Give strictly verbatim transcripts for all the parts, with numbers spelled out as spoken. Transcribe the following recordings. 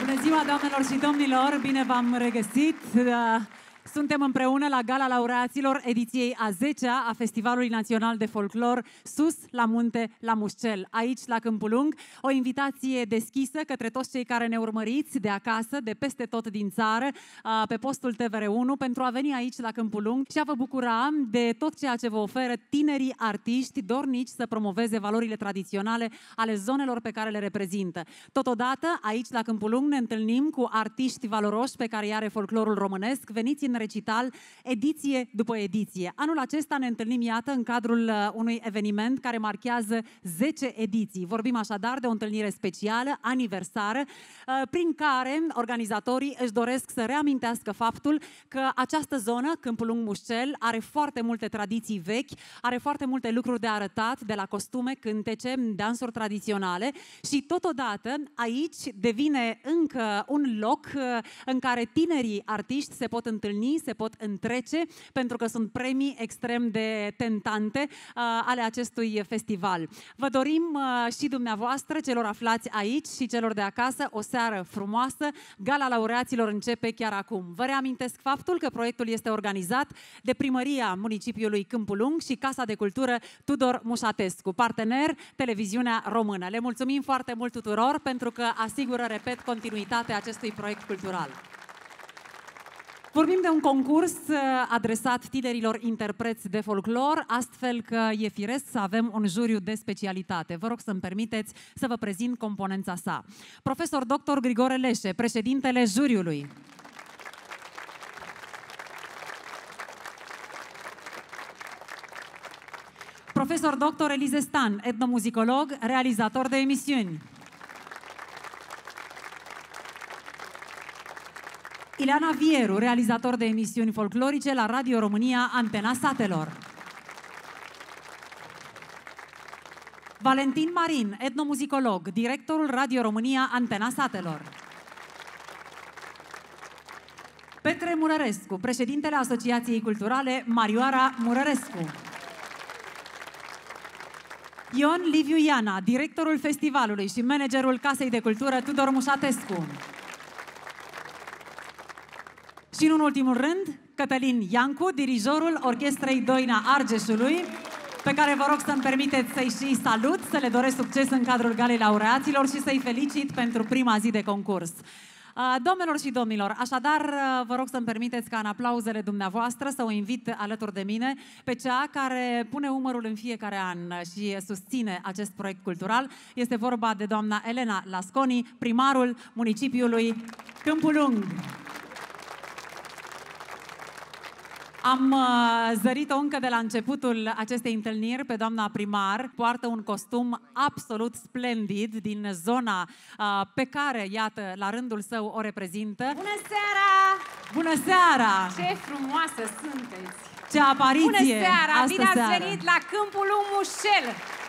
Bună ziua, doamnelor și domnilor! Bine v-am regăsit! Suntem împreună la Gala Laureaților ediției a zecea a Festivalului Național de Folclor Sus la Munte, la Mușcel, aici la Câmpul Lung. O invitație deschisă către toți cei care ne urmăriți de acasă, de peste tot din țară, pe postul T V R unu, pentru a veni aici la Câmpul Lung și a vă bucura de tot ceea ce vă oferă tinerii artiști dornici să promoveze valorile tradiționale ale zonelor pe care le reprezintă. Totodată, aici la Câmpul Lung ne întâlnim cu artiști valoroși pe care îi are folclorul românesc, veniți în recital, ediție după ediție. Anul acesta ne întâlnim, iată, în cadrul unui eveniment care marchează zece ediții. Vorbim așadar de o întâlnire specială, aniversară, prin care organizatorii își doresc să reamintească faptul că această zonă, Câmpul Lung Mușcel, are foarte multe tradiții vechi, are foarte multe lucruri de arătat, de la costume, cântece, dansuri tradiționale și totodată aici devine încă un loc în care tinerii artiști se pot întâlni, se pot întrece, pentru că sunt premii extrem de tentante uh, ale acestui festival. Vă dorim uh, și dumneavoastră, celor aflați aici și celor de acasă, o seară frumoasă. Gala Laureaților începe chiar acum. Vă reamintesc faptul că proiectul este organizat de Primăria Municipiului Câmpul Lung și Casa de Cultură Tudor Mușatescu, partener Televiziunea Română. Le mulțumim foarte mult tuturor pentru că asigură, repet, continuitatea acestui proiect cultural. Vorbim de un concurs adresat tinerilor interpreți de folclor, astfel că e firesc să avem un juriu de specialitate. Vă rog să-mi permiteți să vă prezint componența sa. Profesor doctor Grigore Leșe, președintele juriului. Profesor doctor Elize Stan, etnomuzicolog, realizator de emisiuni. Ileana Vieru, realizator de emisiuni folclorice la Radio România, Antena Satelor. Valentin Marin, etnomuzicolog, directorul Radio România, Antena Satelor. Petre Murărescu, președintele Asociației Culturale Marioara Murărescu. Ion Liviu Iana, directorul festivalului și managerul Casei de Cultură Tudor Mușatescu. Și în ultimul rând, Cătălin Iancu, dirijorul Orchestrei Doina Argeșului, pe care vă rog să-mi permiteți să-i și salut, să le doresc succes în cadrul Galei Laureaților și să-i felicit pentru prima zi de concurs. Doamnelor și domnilor, așadar vă rog să-mi permiteți ca în aplauzele dumneavoastră să o invit alături de mine pe cea care pune umărul în fiecare an și susține acest proiect cultural. Este vorba de doamna Elena Lasconi, primarul municipiului Câmpul Lung. Am uh, zărit-o încă de la începutul acestei întâlniri pe doamna primar. Poartă un costum absolut splendid din zona uh, pe care, iată, la rândul său o reprezintă. Bună seara! Bună seara! Ce frumoasă sunteți! Ce apariție! Bună seara! Bine ați seară. venit la Câmpul Lung Mușcel!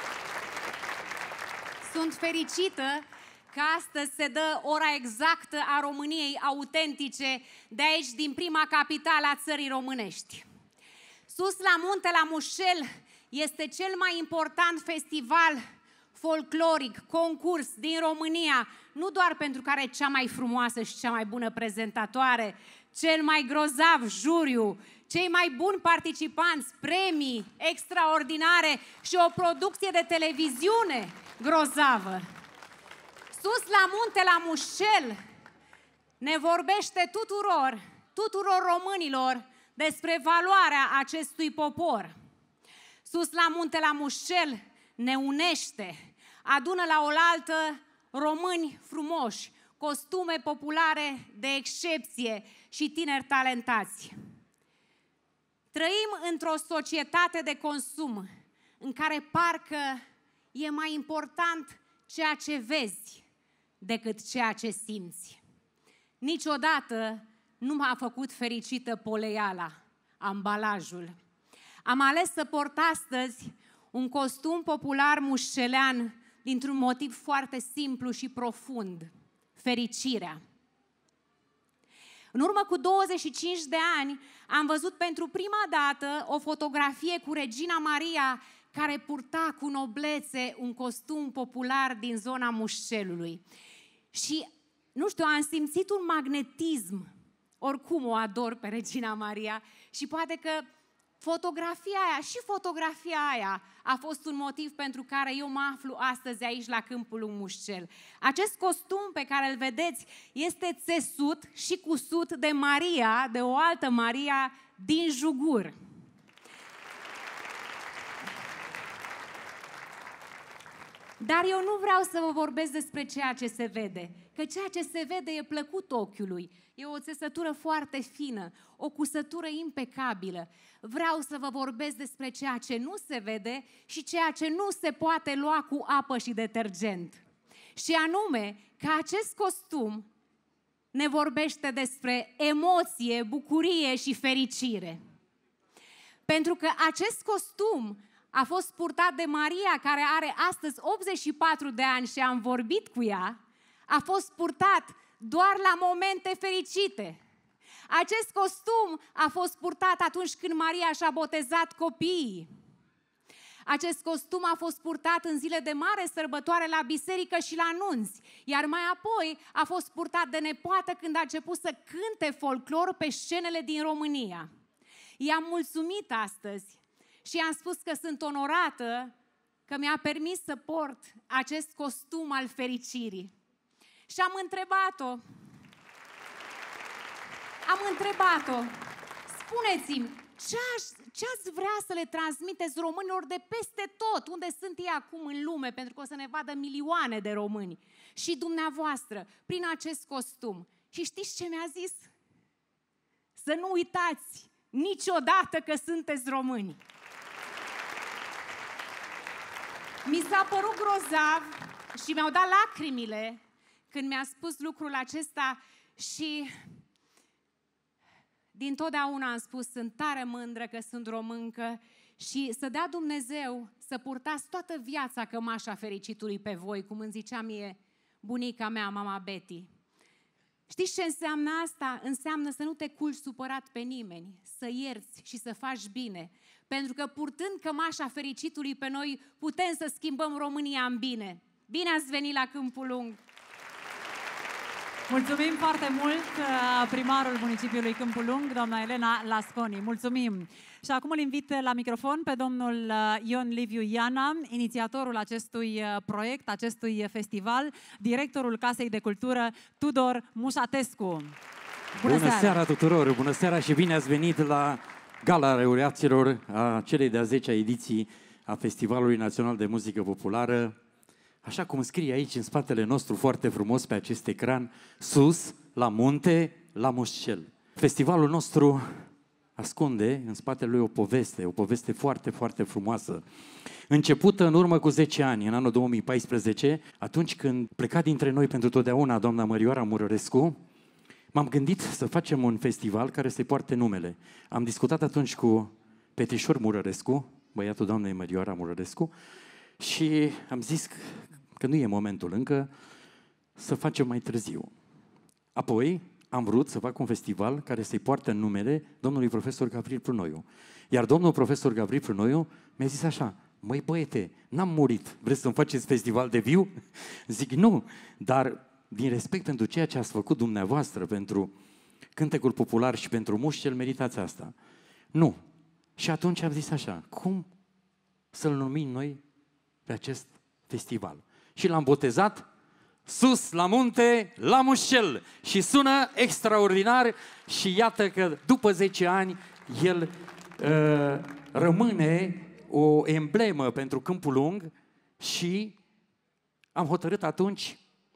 Sunt fericită că astăzi se dă ora exactă a României autentice de aici, din prima capitală a țării românești. Sus la munte, la Mușcel, este cel mai important festival folcloric, concurs din România, nu doar pentru că are cea mai frumoasă și cea mai bună prezentatoare, cel mai grozav juriu, cei mai buni participanți, premii extraordinare și o producție de televiziune grozavă. Sus la munte, la Mușcel, ne vorbește tuturor, tuturor românilor despre valoarea acestui popor. Sus la munte, la Mușcel, ne unește, adună la oaltă români frumoși, costume populare de excepție și tineri talentați. Trăim într-o societate de consum în care parcă e mai important ceea ce vezi decât ceea ce simți. Niciodată nu m-a făcut fericită poleiala, ambalajul. Am ales să port astăzi un costum popular mușcelean dintr-un motiv foarte simplu și profund, fericirea. În urmă cu douăzeci și cinci de ani am văzut pentru prima dată o fotografie cu Regina Maria care purta cu noblețe un costum popular din zona Mușcelului. Și nu știu, am simțit un magnetism. Oricum o ador pe Regina Maria și poate că fotografia aia și fotografia aia a fost un motiv pentru care eu mă aflu astăzi aici la Câmpul Lung Mușcel. Acest costum pe care îl vedeți este țesut și cusut de Maria, de o altă Maria din Jugur. Dar eu nu vreau să vă vorbesc despre ceea ce se vede, că ceea ce se vede e plăcut ochiului, e o țesătură foarte fină, o cusătură impecabilă. Vreau să vă vorbesc despre ceea ce nu se vede și ceea ce nu se poate lua cu apă și detergent. Și anume că acest costum ne vorbește despre emoție, bucurie și fericire. Pentru că acest costum a fost purtat de Maria, care are astăzi optzeci și patru de ani și am vorbit cu ea, a fost purtat doar la momente fericite. Acest costum a fost purtat atunci când Maria și-a botezat copiii. Acest costum a fost purtat în zile de mare sărbătoare la biserică și la nunți, iar mai apoi a fost purtat de nepoată când a început să cânte folclor pe scenele din România. I-am mulțumit astăzi și i-am spus că sunt onorată că mi-a permis să port acest costum al fericirii. Și am întrebat-o, am întrebat-o, spuneți-mi, ce, ce ați vrea să le transmiteți românilor de peste tot, unde sunt ei acum în lume, pentru că o să ne vadă milioane de români, și dumneavoastră, prin acest costum. Și știți ce mi-a zis? Să nu uitați niciodată că sunteți români. Mi s-a părut grozav și mi-au dat lacrimile când mi-a spus lucrul acesta și dintotdeauna am spus, sunt tare mândră că sunt româncă și să dea Dumnezeu să purtați toată viața cămașa fericitului pe voi, cum îmi zicea mie bunica mea, mama Betty. Știți ce înseamnă asta? Înseamnă să nu te culci supărat pe nimeni, să ierți și să faci bine. Pentru că purtând cămașa fericitului pe noi, putem să schimbăm România în bine. Bine ați venit la Câmpul Lung! Mulțumim foarte mult primarul municipiului Câmpul Lung, doamna Elena Lasconi. Mulțumim! Și acum îl invit la microfon pe domnul Ion Liviu Iana, inițiatorul acestui proiect, acestui festival, directorul Casei de Cultură Tudor Mușatescu. Bună, Bună seara. seara tuturor! Bună seara și bine ați venit la Gala Laureaților a celei de-a zecea ediții a Festivalului Național de Muzică Populară. Așa cum scrie aici în spatele nostru foarte frumos pe acest ecran, sus, la munte, la Mușcel. Festivalul nostru ascunde în spatele lui o poveste, o poveste foarte, foarte frumoasă. Începută în urmă cu zece ani, în anul două mii paisprezece, atunci când pleca dintre noi pentru totdeauna doamna Mărioara Murărescu, m-am gândit să facem un festival care să-i poarte numele. Am discutat atunci cu Petrișor Murărescu, băiatul doamnei Mărioara Murărescu, și am zis că nu e momentul încă, să facem mai târziu. Apoi am vrut să fac un festival care să-i poarte în numele domnului profesor Gavril Prunoiu. Iar domnul profesor Gavril Prunoiu mi-a zis așa: măi băiete, n-am murit, vreți să-mi faceți festival de viu? Zic nu, dar din respect pentru ceea ce ați făcut dumneavoastră, pentru cântecul popular și pentru Mușcel, meritați asta. Nu. Și atunci am zis așa: cum să-l numim noi pe acest festival? Și l-am botezat Sus la munte, la Mușcel. Și sună extraordinar și iată că după zece ani el uh, rămâne o emblemă pentru Câmpul Lung și am hotărât atunci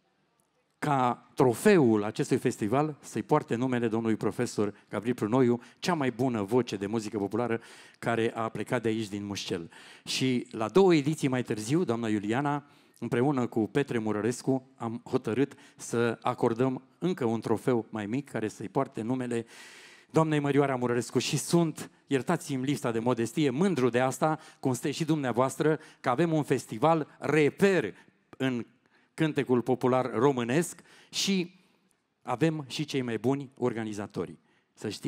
ca trofeul acestui festival să-i poarte numele domnului profesor Gavril Prunoiu, cea mai bună voce de muzică populară care a plecat de aici din Mușcel. Și la două ediții mai târziu, doamna Iuliana, împreună cu Petre Murărescu, am hotărât să acordăm încă un trofeu mai mic care să-i poarte numele doamnei Mărioara Murărescu și sunt, iertați-mi lipsa de modestie, mândru de asta, cum sunteți și dumneavoastră, că avem un festival reper în cântecul popular românesc și avem și cei mai buni organizatori. Să știți,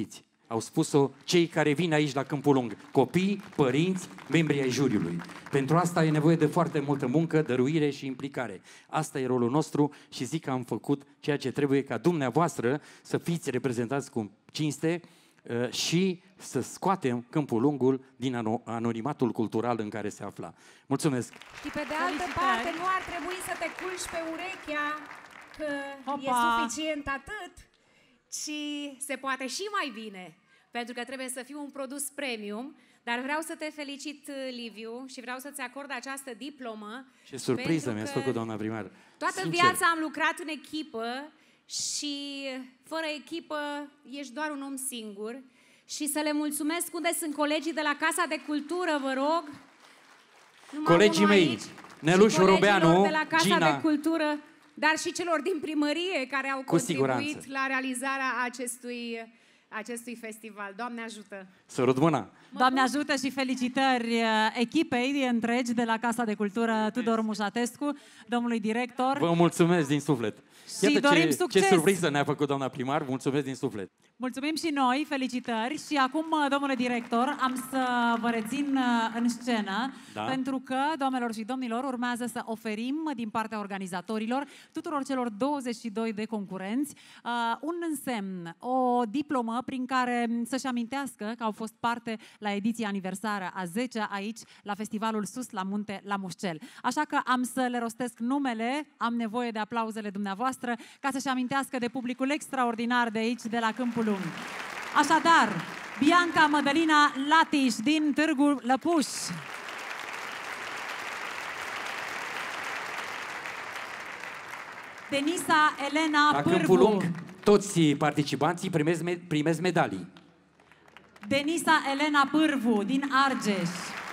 Au spus-o cei care vin aici la Câmpul Lung. Copii, părinți, membri ai juriului. Pentru asta e nevoie de foarte multă muncă, dăruire și implicare. Asta e rolul nostru și zic că am făcut ceea ce trebuie ca dumneavoastră să fiți reprezentați cu cinste uh, și să scoatem Câmpul Lungul din anonimatul cultural în care se afla. Mulțumesc! Și pe de altă parte nu ar trebui să te culci pe urechea că Opa. e suficient atât, ci se poate și mai bine, pentru că trebuie să fiu un produs premium. Dar vreau să te felicit, Liviu, și vreau să-ți acord această diplomă. Ce surpriză mi-ați făcut, doamna primar. Toată Sincer. viața am lucrat în echipă și fără echipă ești doar un om singur. Și să le mulțumesc unde sunt colegii de la Casa de Cultură, vă rog. Numai Colegii unul mei, aici, Nelușu Robeanu, de la Casa Gina. de Cultură, dar și celor din primărie care au Cu contribuit siguranță. la realizarea acestui, acestui festival. Doamne ajută! Sărut mâna! Doamne ajută și felicitări uh, echipei întregi de la Casa de Cultură Tudor Mușatescu, domnului director. Vă mulțumesc din suflet! Și Iată dorim ce, succes! ce surpriză ne-a făcut doamna primar, mulțumesc din suflet! Mulțumim și noi, felicitări. Și acum, domnule director, am să vă rețin uh, în scenă, Da. pentru că, doamnelor și domnilor, urmează să oferim din partea organizatorilor tuturor celor douăzeci și doi de concurenți uh, un însemn, o diplomă prin care să-și amintească că au fost parte la ediția aniversară a zecea aici, la festivalul Sus la Munte, la Mușcel. Așa că am să le rostesc numele, am nevoie de aplauzele dumneavoastră ca să-și amintească de publicul extraordinar de aici, de la Câmpul Lung. Așadar, Bianca Mădălina Latiș din Târgu Lăpuș. Denisa Elena La Pârvu. Câmpul Lung, toți participanții primesc, me- primesc medalii. Denisa Elena Pârvu din Argeș.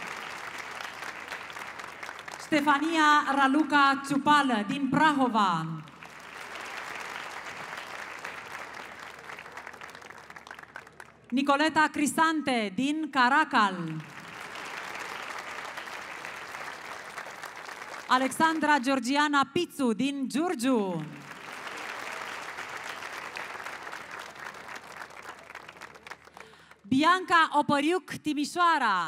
Ștefania Raluca Ciupală din Prahova. Nicoleta Crisante din Caracal. Alexandra Georgiana Pițu din Giurgiu. Bianca Opăriuc Timișoara.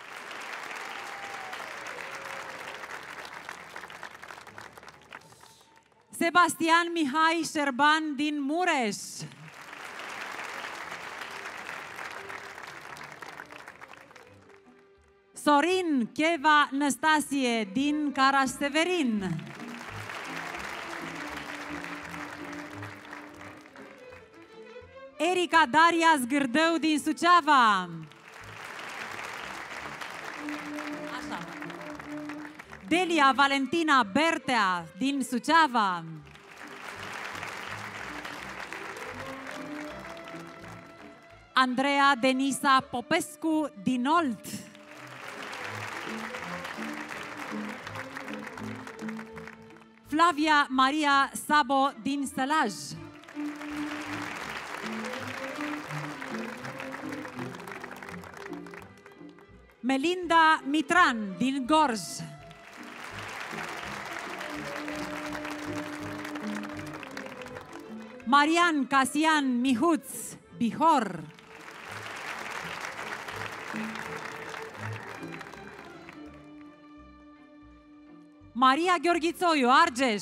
Sebastian Mihai Șerban din Mureș. Sorin Cheva Năstasie din Caraș-Severin. Erica Daria Zgârdău din Suceava. Așa. Delia Valentina Bertea din Suceava. Andreea Denisa Popescu din Olt. Flavia Maria Sabo din Sălaj. Melinda Mitran din Gorj. Marian Casian Mihuț, Bihor. Maria Gheorghițoiu, Argeș.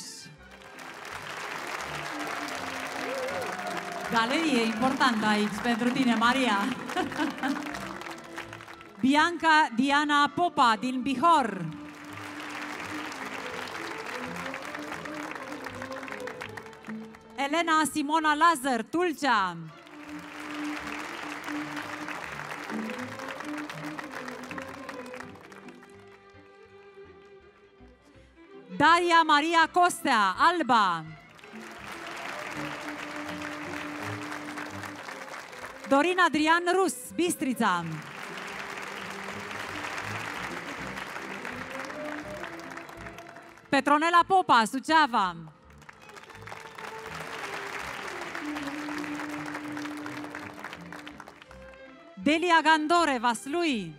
Galerie importantă aici pentru tine, Maria. Bianca Diana Popa din Bihor. Elena Simona Lazar, Tulcea. Daria Maria Costea, Alba. Dorin Adrian Rus, Bistrița. Petronela Popa, Suceava. Delia Gandore, Vaslui.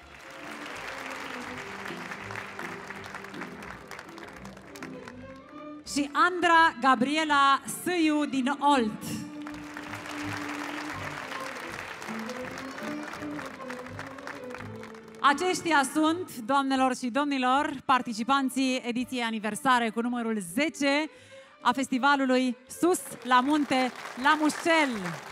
Și Andra Gabriela Sâiu din Olt. Aceștia sunt, doamnelor și domnilor, participanții ediției aniversare cu numărul zece a festivalului Sus la Munte, la Mușcel.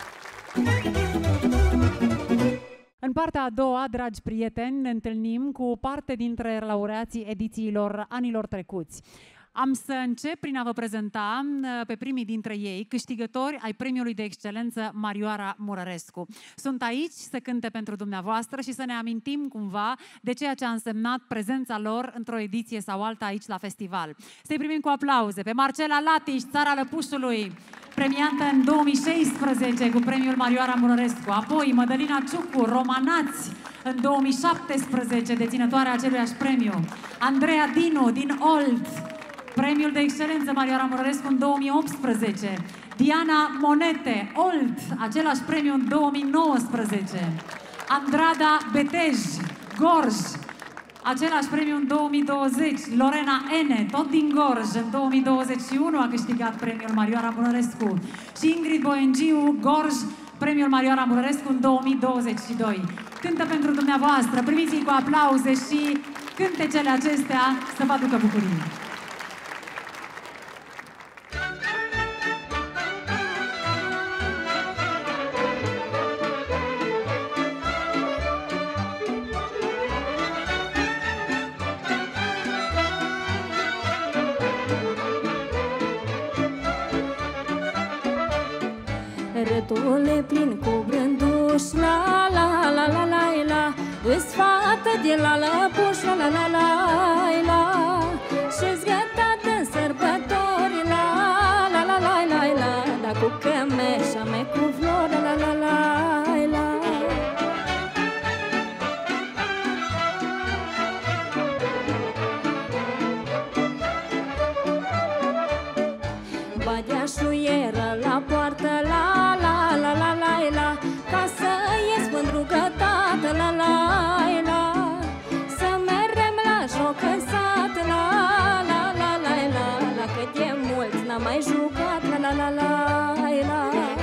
În partea a doua, dragi prieteni, ne întâlnim cu parte dintre laureații edițiilor anilor trecuți. Am să încep prin a vă prezenta pe primii dintre ei, câștigători ai Premiului de Excelență Marioara Murărescu. Sunt aici să cânte pentru dumneavoastră și să ne amintim cumva de ceea ce a însemnat prezența lor într-o ediție sau alta aici la festival. Să-i primim cu aplauze pe Marcela Latiș, Țara Lăpușului, premiantă în două mii șaisprezece cu Premiul Marioara Murărescu, apoi Mădălina Ciucu, Romanați, în două mii șaptesprezece, deținătoarea aceluiași premiu, Andreea Dinu din Olt, Premiul de Excelență Marioara Murărescu în două mii optsprezece, Diana Monete, Olt, același premiu în două mii nouăsprezece, Andrada Betej, Gorj, același premiu în două mii douăzeci, Lorena Ene, tot din Gorj, în două mii douăzeci și unu a câștigat Premiul Marioara Murărescu și Ingrid Boengiu, Gorj, Premiul Marioara Murărescu în două mii douăzeci și doi. Cântă pentru dumneavoastră, primiți-i cu aplauze și cântecele acestea să vă aducă bucurii. Rătule plin cu brânduș, la la la la la la, îs fată de la Lăpuș, la la la la la, și-s gătată în sărbători, la la la la la la, dar cu cămeșa mea cu flori, la la la la. Badea șuieră la poartă, la la la la la la, ca să ies mândrugătată, la la la, să mergem la joc în sat, la la la la la, la cât e mult n-am mai jucat, la la la la la.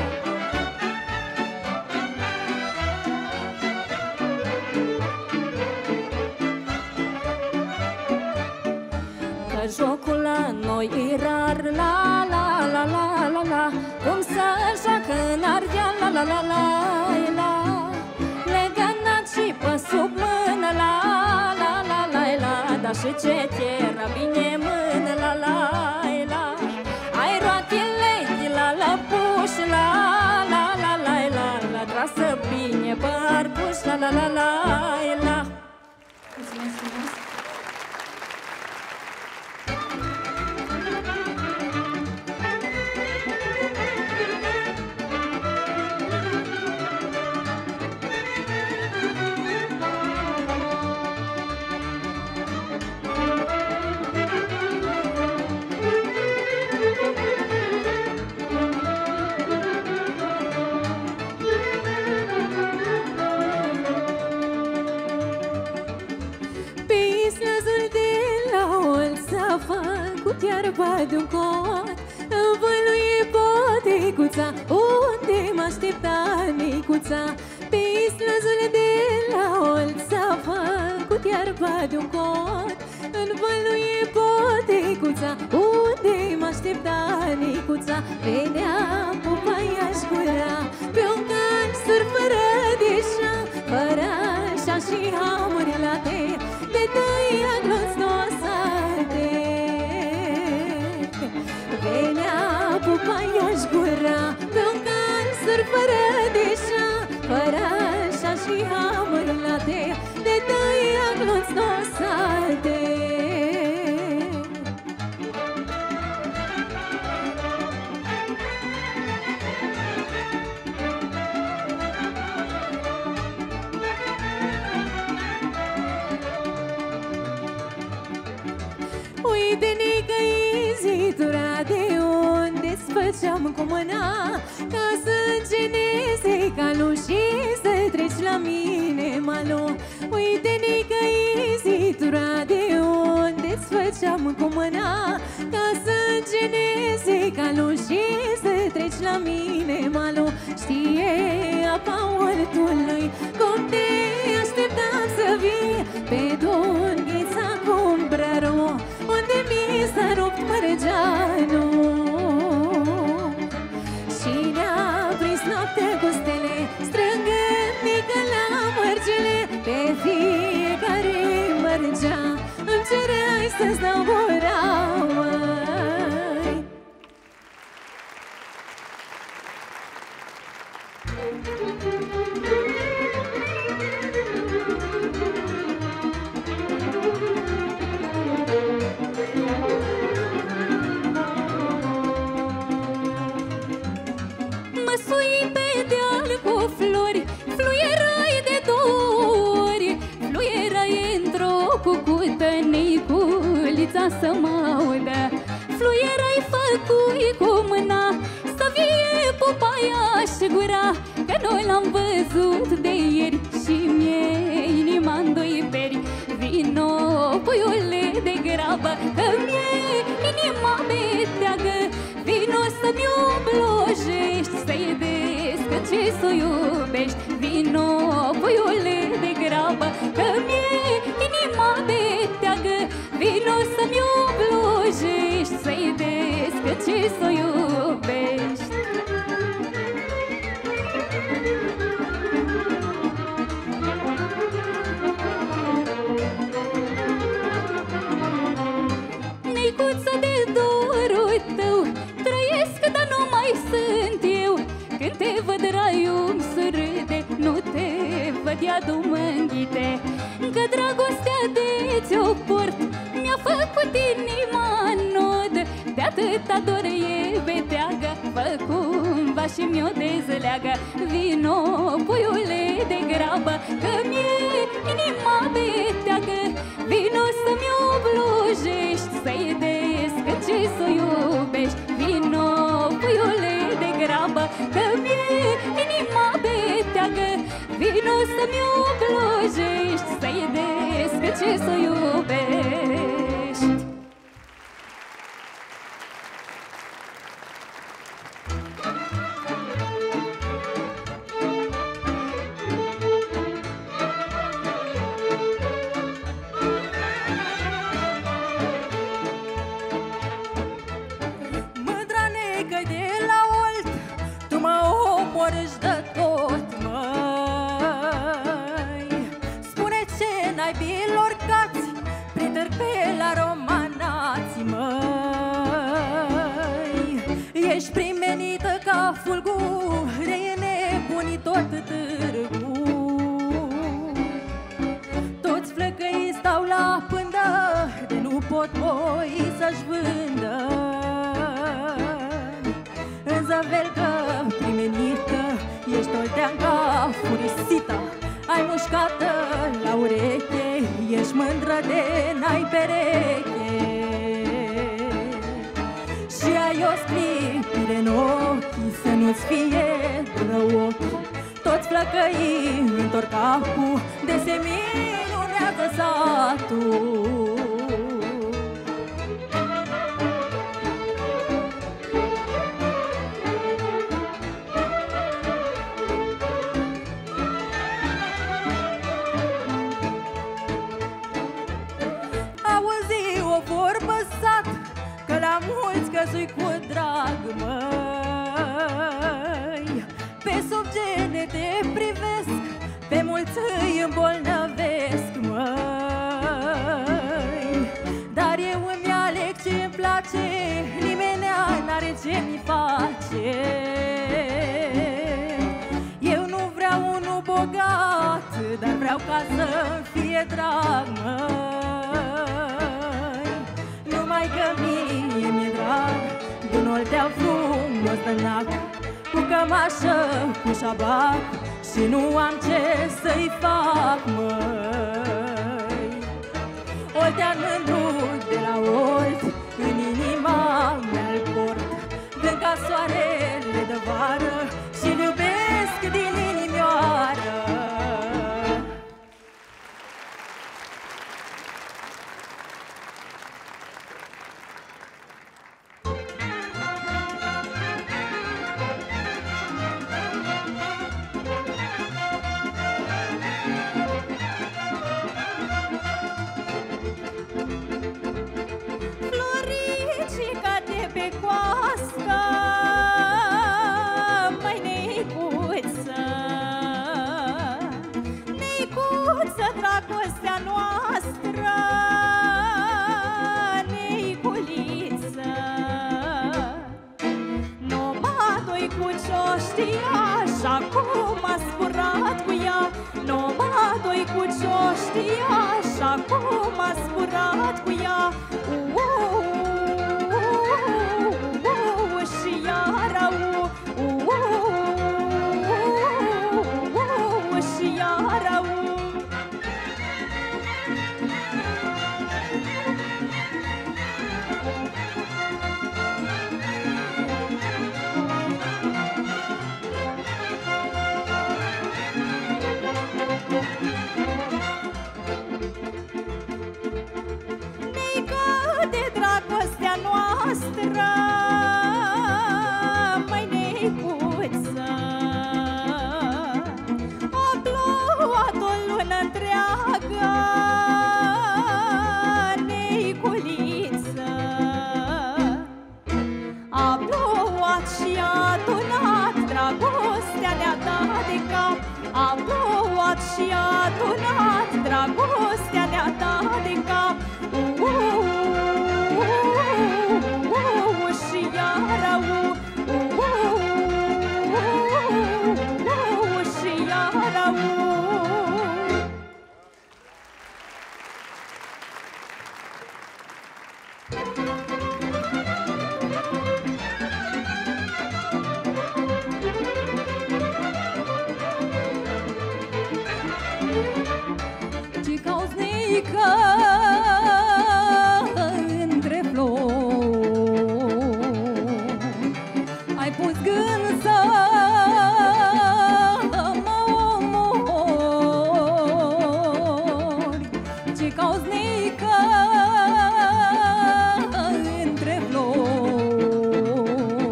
Că jocul la noi e rar, la la la la la la, cum să joacă în Ardeal, la la la la la, legănat și pe sub mână, la la la la la, dar și ce era bine mână, la la la. Ai roatele de la Lăpuș, la la la la la, la trasă bine pe arcuș, la la la la la. Mulțumesc frumos! Făcut iarba de-un cot, învăluie potecuța, unde mă aștepta micuța. Pe slăzule de la Olt s-a făcut iarba de-un cot, învăluie potecuța, unde mă aștepta micuța. Venea pupaia-și gura, pe un can sur fără deșa, fără așa și hamuri la te, de tăia glonț nosate. Venea pupaia-și gura, pe un can sur fără deșa, fără așa și hamuri la te, de tăia glonț nosate. Uite-ne că-i zitura de unde-ți făceam cu mâna, ca să îngeneze calul și să treci la mine malul. Uite-ne că-i zitura de unde-ți făceam cu mâna, ca să îngeneze calul și să treci la mine malul. Știe apa ortului cum te așteptam să vii, pe dunghița cumbrăru, unde mi s-a rupt mărgeanul. Și ne-a prins noaptea cu stele, strângându-mică la mărgele. Pe fiecare mărgea îmi cereai să-ți dau gura, măi. Mă sui pe deal cu flori, fluierai de dori, fluierai într-o cucută, Niculița să mă audă. Fluierai făcui cu mâna, să vie pupaia și gura, că noi l-am văzut de ieri și mie inima în doi peri. Vino, puiule, de grabă, că mie inima beteagă. Vino să-mi oblojești, să-i descă ce s-o iubești. Vino, puiule, de grabă, că mie inima beteagă. Vino să-mi oblojești, să-i descă ce s-o iubești. Nicuță, de dorul tău trăiesc, dar nu mai sunt eu. Când te văd, raiul-mi surâde, nu te văd, iadul mă-nghite. Că dragostea de ți-o port mi-a făcut inima nod. De atâta dor e beteagă, fă cumva și mi-o dezleagă. Vino, puiule, de grabă, că mie inima beteagă. Vino să-mi oblojești, să-i descă ce s-o iubești. Vino, puiule, de grabă, că mie inima beteagă. Vino să-mi oblojești, să-i descă ce s-o iubești. Mândra-necă de la Olt, tu mă omorâși de tot, măi. Spune ce naibilor cați prin târpe la romanați, măi. Ești primenită ca fulgure, e nebunit tot târgu. Toți flăcăii stau la pândă, de nu pot voi să-și vândă. În zăvelcă primenită, ești olteanca furisită. Ai mușcată la ureche, ești mândră de n-ai pereche. Și ai o sclipire în ochi, să nu-ți fie rău ochi. Toți flăcăii întorc capul, de se minunează satul. Că la mulți căzui cu drag, măi. Pe sub gene te privesc, pe mulți îi îmbolnăvesc, măi. Dar eu îmi aleg ce-mi place, nimenea n-are ce mi face. Eu nu vreau unul bogat, dar vreau ca să-mi fie drag, măi. Numai că mie mi-e drag d'un oltean frumos de nac, cu cămașă, cu șabac, și nu am ce să-i fac, măi. Oltean mândru de la Olt, în inima mea-l port, dând ca soarele de vară și-l iubesc din inimioară. cunoască, măi Neicuță, Neicuță, dragostea noastră, Neiculiță. Numai cu ce-o știa, așa cum a spurat cu ea. Numai cu ce-o știa, așa cum a spurat cu ea. Și iară și iară. Dragostea noastră, măi Neicuță, a plouat o lună întreagă, Neiculiță. A plouat și a adunat, dragostea ne-a dat de cap. A plouat și a adunat, dragostea ne-a dat de cap. Și iară, și iară. Ce cauți neică între flori, ai pus gând să mă omori. Ce cauți neică între flori,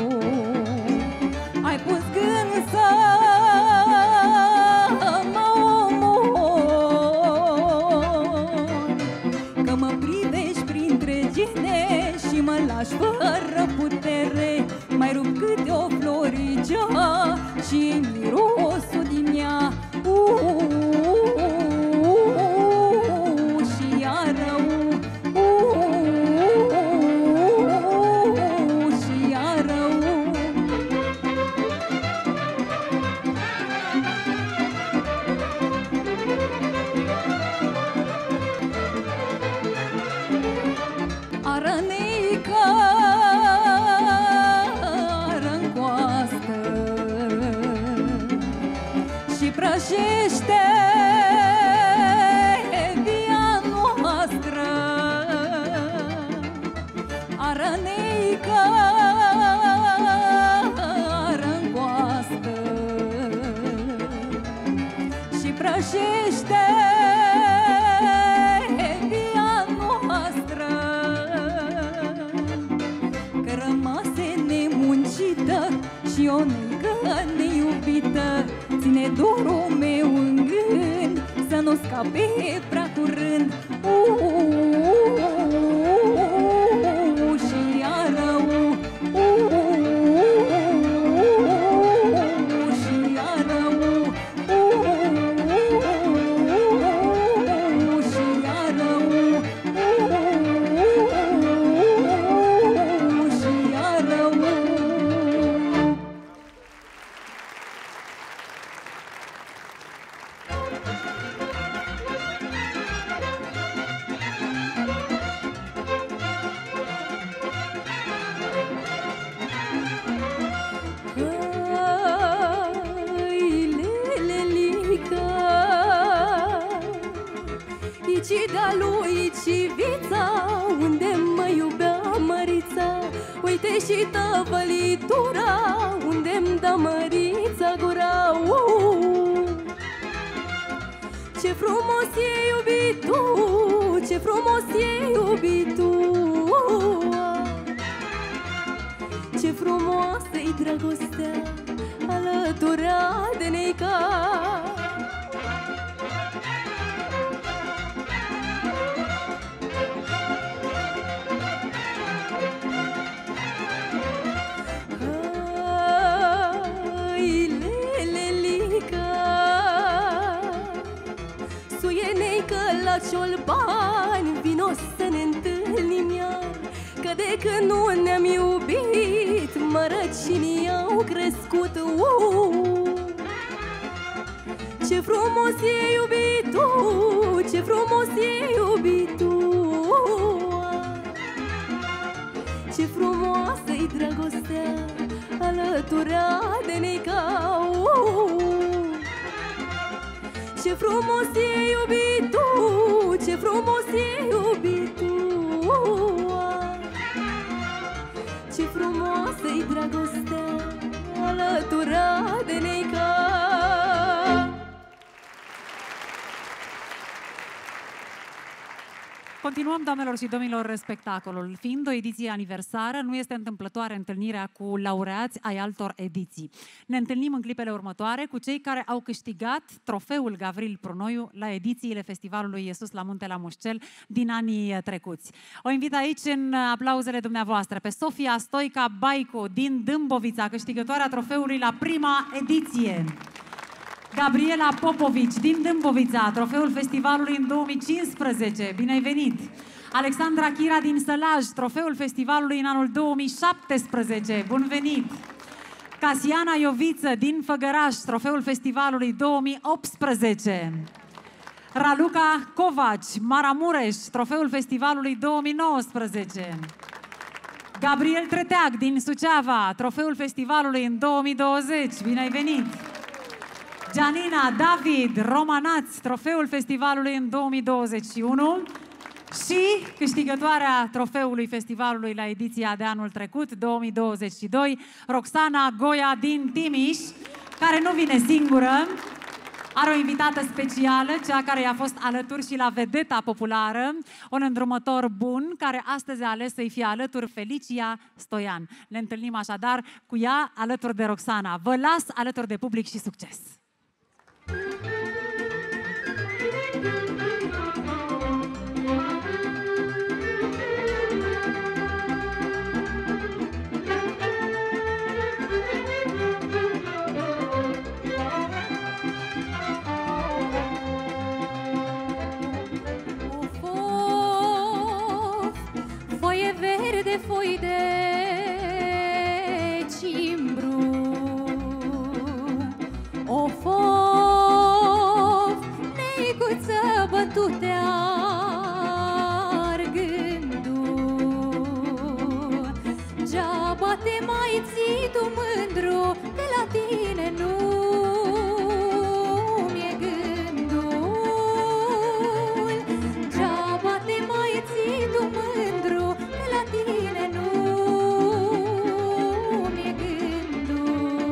ai pus gând să mă omori. Că mă privești printre gene și mă lași fără putere. Mai rup câte o floricea și mirosul din ea. Și iară, și iară. Arăneică, ară-ncoastă și prăjește via noastră. Arăneică, ară-ncoastă și prăjește via noastră. Că rămase nemuncită și o neică neiubită, ține dorul meu în gând să nu scape prea curând. Și iară, și iară, și iară, și iară. Icida lui Civița, unde mă iubea mărița. Uite și tăvălitura, unde-mi dă mărița gura. uh! Ce frumos e iubitul, ce frumos e iubitul. Ce frumoasă-i dragostea, alătura de neica. ciolpani, vino să ne întâlnim iar, că de când nu ne-am iubit, mărăcinii au crescut. uh. Ce frumos e iubitul, ce frumos e iubitul, ce frumoasă-i dragostea alătura de necau. Ce frumos e iubitul, ce frumos e iubitul, ce frumoasă-i dragostea alătura de necau. Continuăm, doamnelor și domnilor, spectacolul. Fiind o ediție aniversară, nu este întâmplătoare întâlnirea cu laureați ai altor ediții. Ne întâlnim în clipele următoare cu cei care au câștigat trofeul Gavril Prunoiu la edițiile Festivalului Iisus la Munte la Mușcel din anii trecuți. O invit aici în aplauzele dumneavoastră pe Sofia Stoica Baicu din Dâmbovița, câștigătoarea trofeului la prima ediție. Gabriela Popovici din Dâmbovița, trofeul festivalului în două mii cincisprezece. Bine ai venit! Alexandra Chira din Sălaj, trofeul festivalului în anul două mii șaptesprezece. Bun venit! Casiana Ioviță din Făgăraș, trofeul festivalului două mii optsprezece. Raluca Covaci, Maramureș, trofeul festivalului două mii nouăsprezece. Gabriel Treteac din Suceava, trofeul festivalului în două mii douăzeci. Bine ai venit! Gianina David Romanaț, trofeul festivalului în două mii douăzeci și unu și câștigătoarea trofeului festivalului la ediția de anul trecut, două mii douăzeci și doi, Roxana Goia din Timiș, care nu vine singură, are o invitată specială, cea care i-a fost alături și la vedeta populară, un îndrumător bun, care astăzi a ales să-i fie alături, Felicia Stoian. Ne întâlnim așadar cu ea alături de Roxana. Vă las alături de public și succes! Foie verde, foi de cimbru, of, of, neicuță bătute argându, geaba te mai ții tu mândru, de la tine nu mi-e gândul, geaba te mai ții tu mândru, de la tine nu mi-e gândul.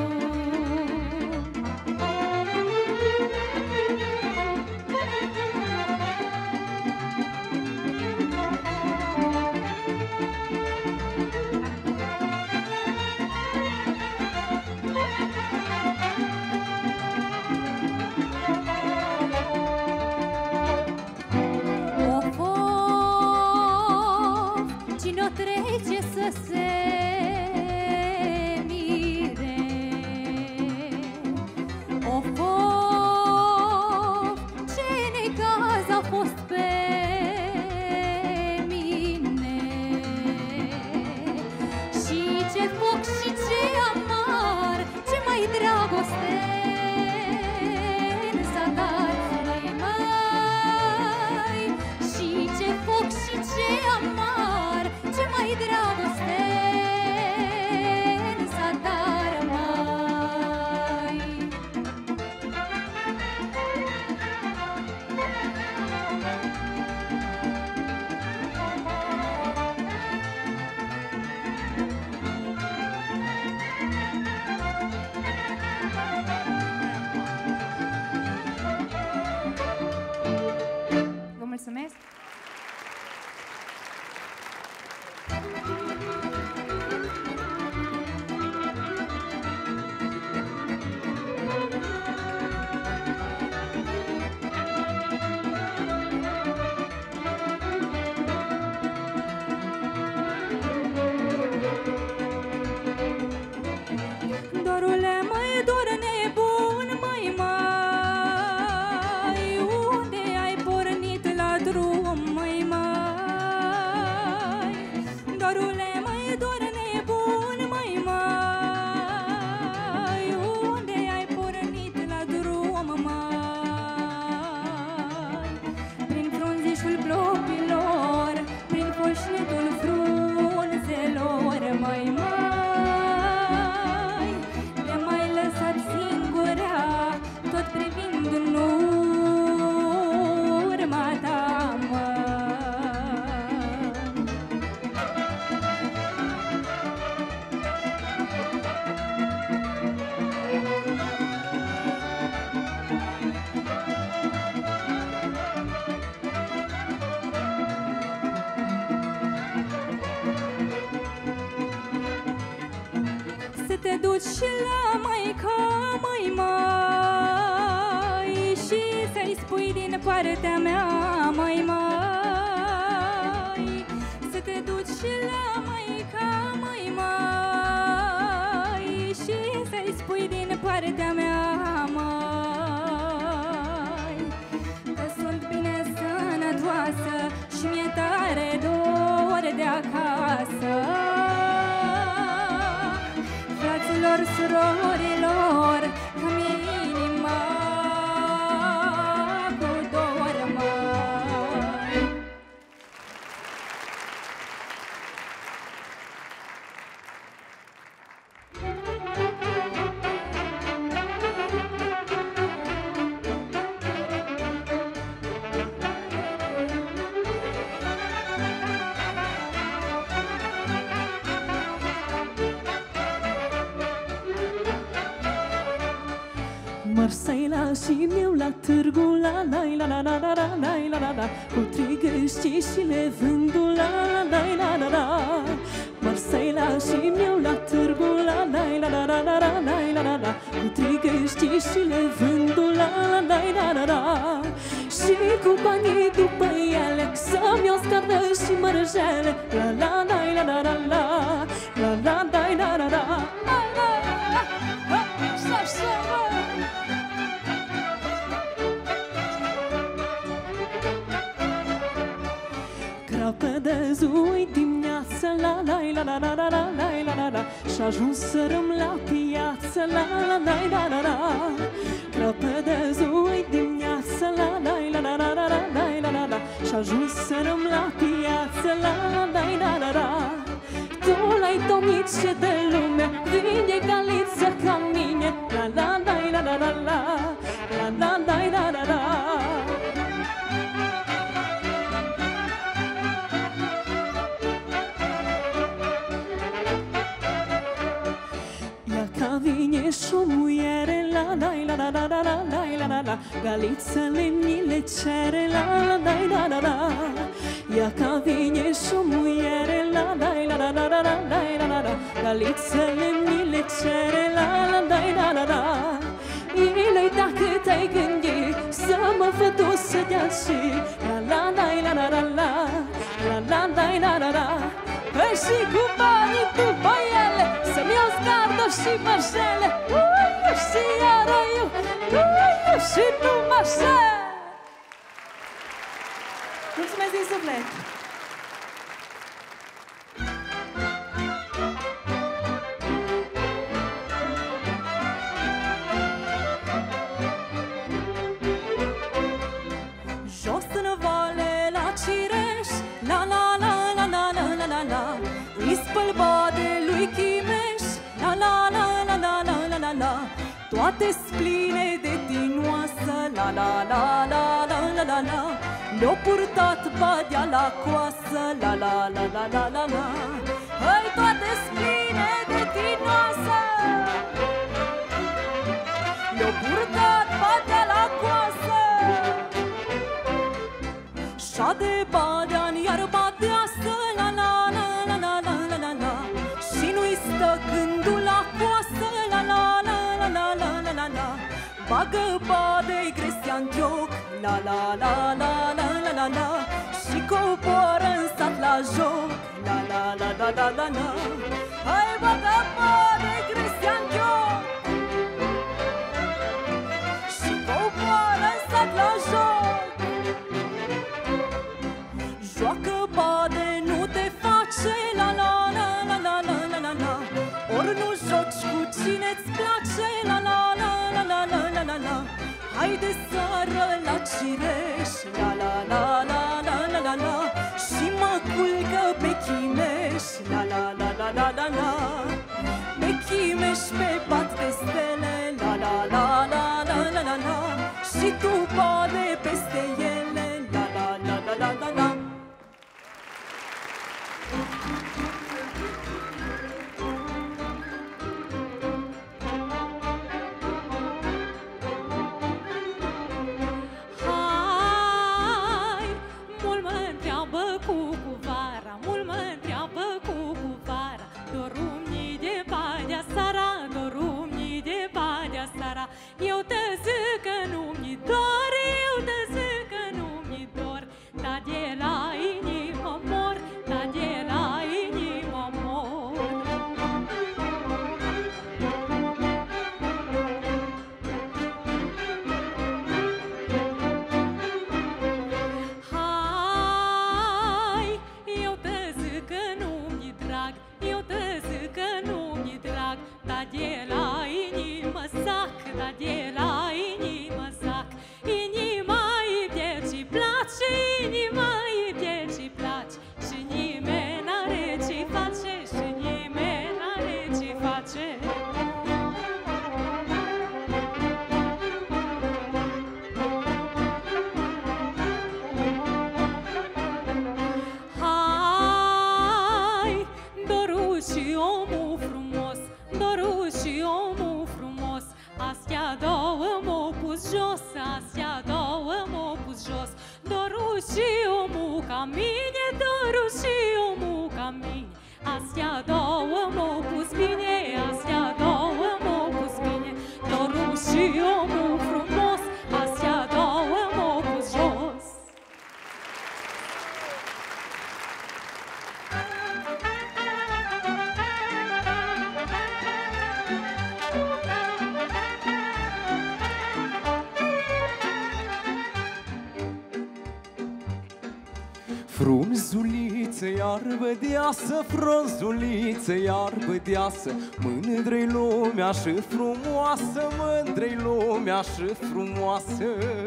te duci și la maica, măi, mai, și să-i spui din partea mea, măi, mai, să te duci și la maica, măi, mai, și să-i spui din partea mea, mai, că sunt bine sănătoasă și mi-e tare dor de acasă. Fraților, surorilor, că mi-e inima cu dor, măi. Marsaila și meu la târgu, la la la la la la la la la la la, cu trigăștii și le vându, la la la la la la. Marsaila și meu la târgu, la la la la la la la la la la, cu trigăștii și le vându, la la la la la la. Și cu banii după ele să-mi iau scardă și mărăjele, la la la la la la la, la la la la la la. Crapădă zui dimineață, la la la la la la la la la la la, și ajunserăm la piață, la la la la la la. Crapădă zui dimineață, la la la la la la la la la la, și ajunserăm la piață, la la la la la la. Tu l-ai domnit și de lume, vine galiță ca mine, la la la la la la la, la la la la la la. Vine și o muiere, la la la la la la la la la la, galiță lemni le cere, la la la la la la. Ia ca vine și o muiere, la la la la la la la la la la, galiță lemni le cere, la la la la la la. Ilei dacă te-ai gândit să mă fătus să dea și, la la la la la la la, la la la la la la. Păi și cu banii după ele să-mi iau scardă și mășele, uiu și iară eu, uiu și numai așa. Mulțumesc din suflet! Jos în vale la cireș, la la la la la la la la la, îi spăl bade lui Chimeș, la la la la la la la la la, toate-s pline de tinoasă, la la la la la la la la, le-o purtat badea la coasă, la la la la la la la, hai toate-s pline de tinoasă, le-o purtat badea la coasă. Și-a de badea-n iar badeasă, la la la la la la la la la, și nu-i stă gândul la coasă, la la la la la la la la la, bagă badei Grecia Antioch, la la la la la la la la, și coboară în sat la joc, la la la la la la la, hai bagă badei Grecia Antioch, și coboară în sat la joc. Joacă bade, nu te face, la la la la la la la la la, ori nu joci cu cine-ți place, la la la la la la la la la, haide seară la cireș, la la la la la la la la, și mă culcă pe Chimeș, la la la la la la la, pe Chimeș pe pat de stele, la la la la la la la la, și tu bade peste ele, la la la la la la la. Sara dar de la inimă zac. Inima îi pierd și place, inima îi pierd și place, și nimeni n-are ce face, și nimeni n-are ce face. Hai, dorul și omul frumos, dorul și omul frumos, astea două m-au pus jos, astea două m-au pus jos. Dorul și omul ca mine, dorul și omul ca mine, astea două m-au pus bine, astea două m-au pus bine. Dorul și omul frumos, astea două m-au pus jos. Frunzuliță, iarbă deasă, frunzuliță, iarbă deasă, mândră-i lumea și frumoasă, mândră-i lumea și frumoasă.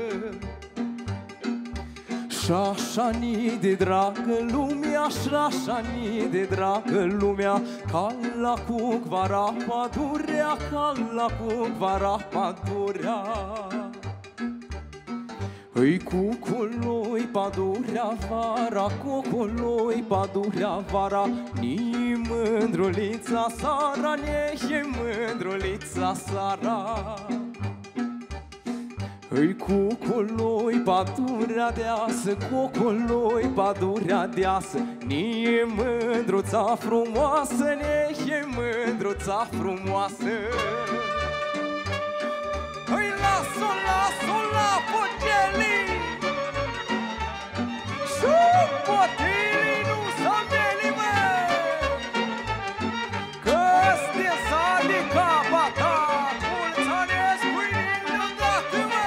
Și așa ni de dragă lumea, și așa ni de dragă lumea, ca la cucvara pădurea, ca la cucvara pădurea. Îi cuculoi pădurea vara, cuculoi pădurea vara, ni mândrulița Sara, ne-e mândrulița Sara. Îi cuculoi pădurea deasă, cuculoi pădurea deasă, ni mândruța frumoasă, ne-e mândruța frumoasă. Îi las-o, las-o la pogelii și potilii nu s-ameli, mă, că-sti sali capata, mulțanesc pâinii deodată, mă.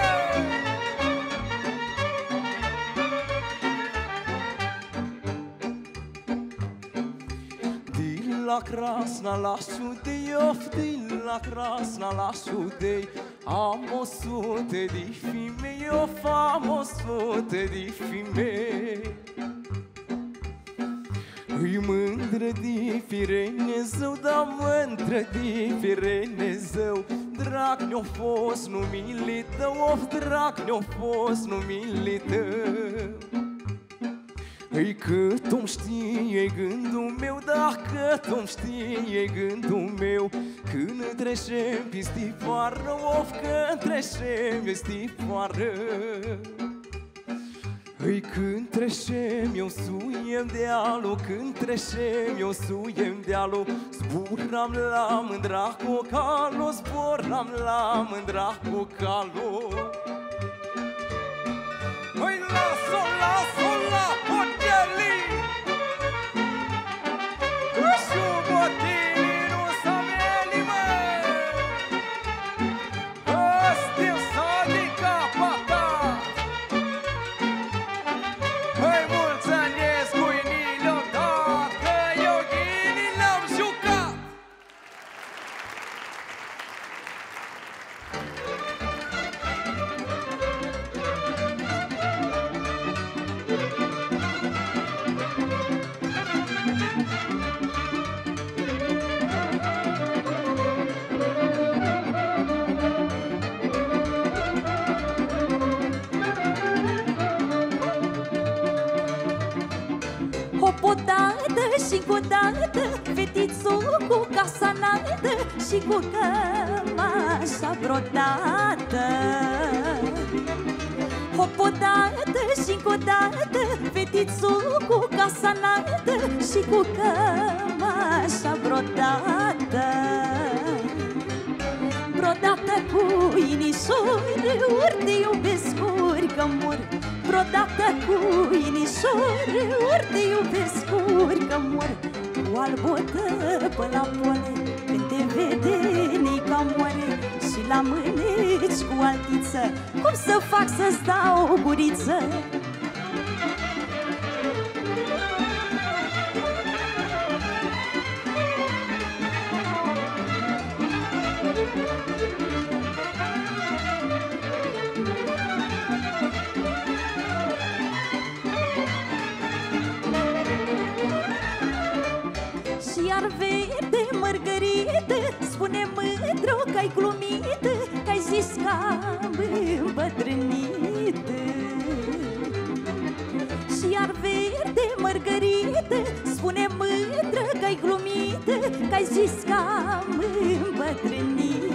Din la Crasna la Sudei, of, din la Crasna la Sudei, am o sute de femei, of, am o sute de femei. Îi mândră de Firenezeu, da mândră de Firenezeu, drag ne-o fost numele tău, of, drag ne-o fost numele tău. Îi cât-o-mi știe gândul meu, da cât-o-mi știe gândul meu, când trecem pe stipoară, of, când trecem pe stipoară. Îi când trecem eu suiem dealul, când trecem eu suiem dealul, zburam la mândra cu calul, zburam la mândra cu calul. Îi las-o, las-o la pogelii și botilii nu s-ameli, mă, că-sti sali capata. Îi mulțănesc pâinii le-o-dat, că eu ghinii le-am jucat. Odată și cu odată, fetițul cu casa înaltă și cu cămașa brodată. Hop, odată și cu odată, fetițul cu casa înaltă și cu cămașa brodată. Brodată cu inișori, ori te iubesc, ori că mor. Brodată cu inișori, ori te iubesc, ori că mor. Cu albotă pe la pole, când te vede nica moare. Și la mâneci cu altiță, cum să fac să-ți dau o guriță? că-ai glumit, că-ai zis că am îmbătrânit. Și iar verde mărgărită spune mândră că-ai glumit, că-ai zis că am îmbătrânit.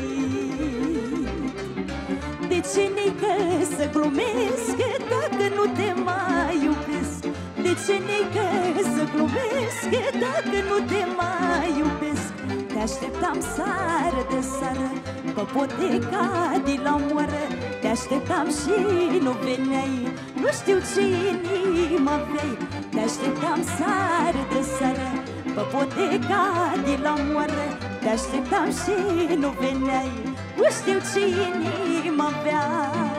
De ce neică să glumesc dacă nu te mai iubesc? De ce neică să glumesc dacă nu te mai iubesc? Te așteptam seară de seară pe poteca de la moară. Te așteptam și nu veneai, nu știu ce inimă aveai. Te așteptam seară de seară pe poteca de la moară. Te așteptam și nu veneai, nu știu ce inimă aveai.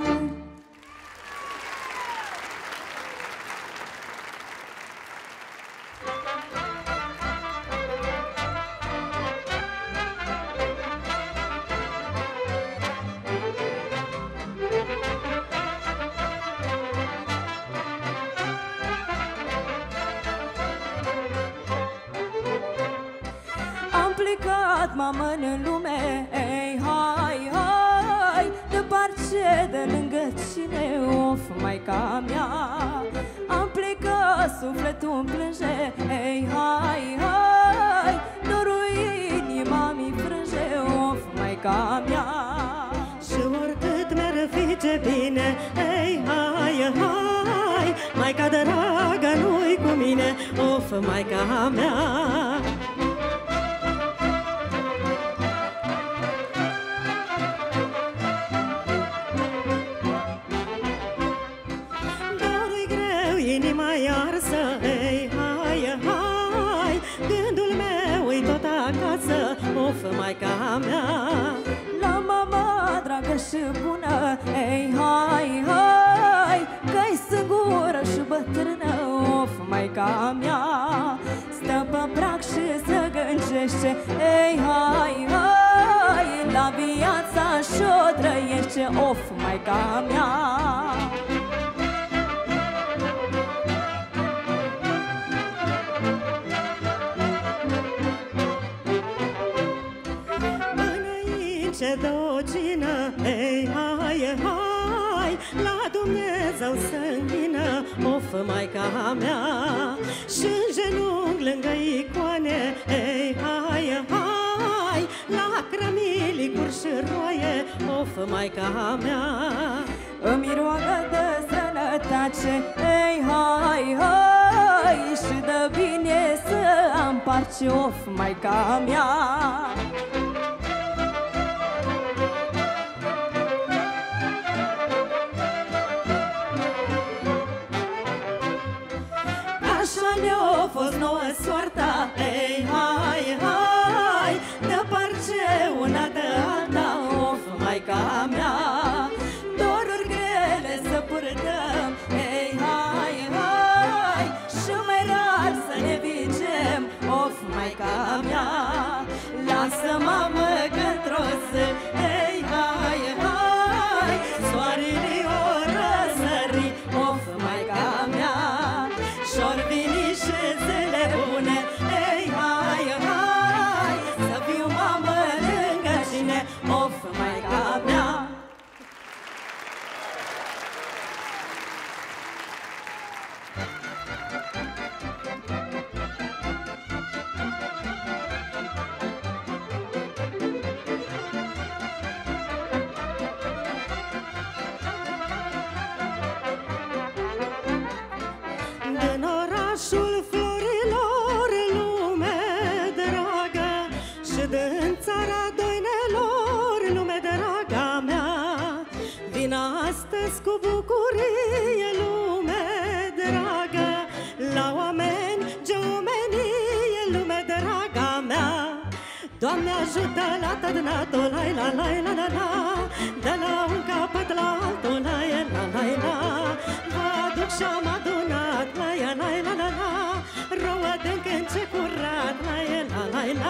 Mamă în lume, ei, hai, hai, departe de lângă cine, of, maica mea. Am plecat, sufletul îmi plânge, ei, hai, hai, dorul inima mi frânge, of, maica mea. Și oricât mi-ar fi ce bine, ei, hai, hai, maica dragă nu-i cu mine, of, maica mea. Of, maica mea, la mama dragă și bună, ei, hai, hai, că-i singură și bătrână, of, maica mea. Stă pe brac și se gângește, ei, hai, hai, la viața și-o trăiește, of, maica mea. Ce docină, ei, hai, hai, la Dumnezeu să închină, of, maica mea. Și-n genunchi lângă icoane, ei, hai, hai, la crămilicuri și roaie, of, maica mea. Îmi roagă de sănătate, ei, hai, hai, și de bine să am parce, of, maica mea. Ne-a fost nouă soarta, ei, hai, hai, de parce una de alta, of, maica mea. Doruri grele să purtăm, ei, hai, hai, și mai rar să ne vigem, of, maica mea. Lasă, mamă, că într-o zi, ei, hai, hai, soarele o răsări, of, maica mea. Și-or vini și zile bune, ei, hai, hai, să fiu mamă lângă cine, of, maica mea. Din orașul florilor, lume dragă, și din țara Doinelor, lume draga mea. Vin astăzi cu bucurie, lume dragă, la oameni geomenie, lume draga mea. Doamne ajută la tădnatul, la la la la la la, de la un capăt la altul, la la la la. Vă aduc și-am adunat, la la la la la, rouă de-n când ce curat, la la la la.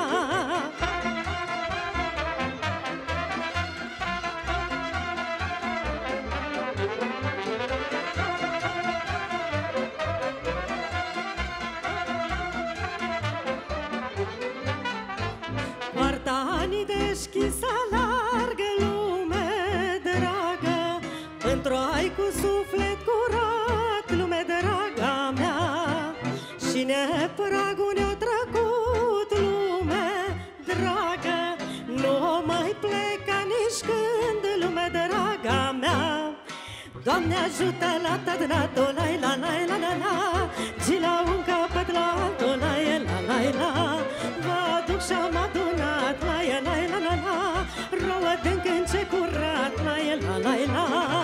Poartă anii de peșchi să alargă, lume dragă, pentru ai cu suflet curat, lume draga mea. Și nepragul ne-a trecut, lume dragă, nu mai pleca nici când, lume draga mea. Doamne ajută la tădnato, la la la la la la, ci la un capăt la altul, la la la la. Vă aduc și-am adunat, la la la la la, rouă din când ce curat, la la la la.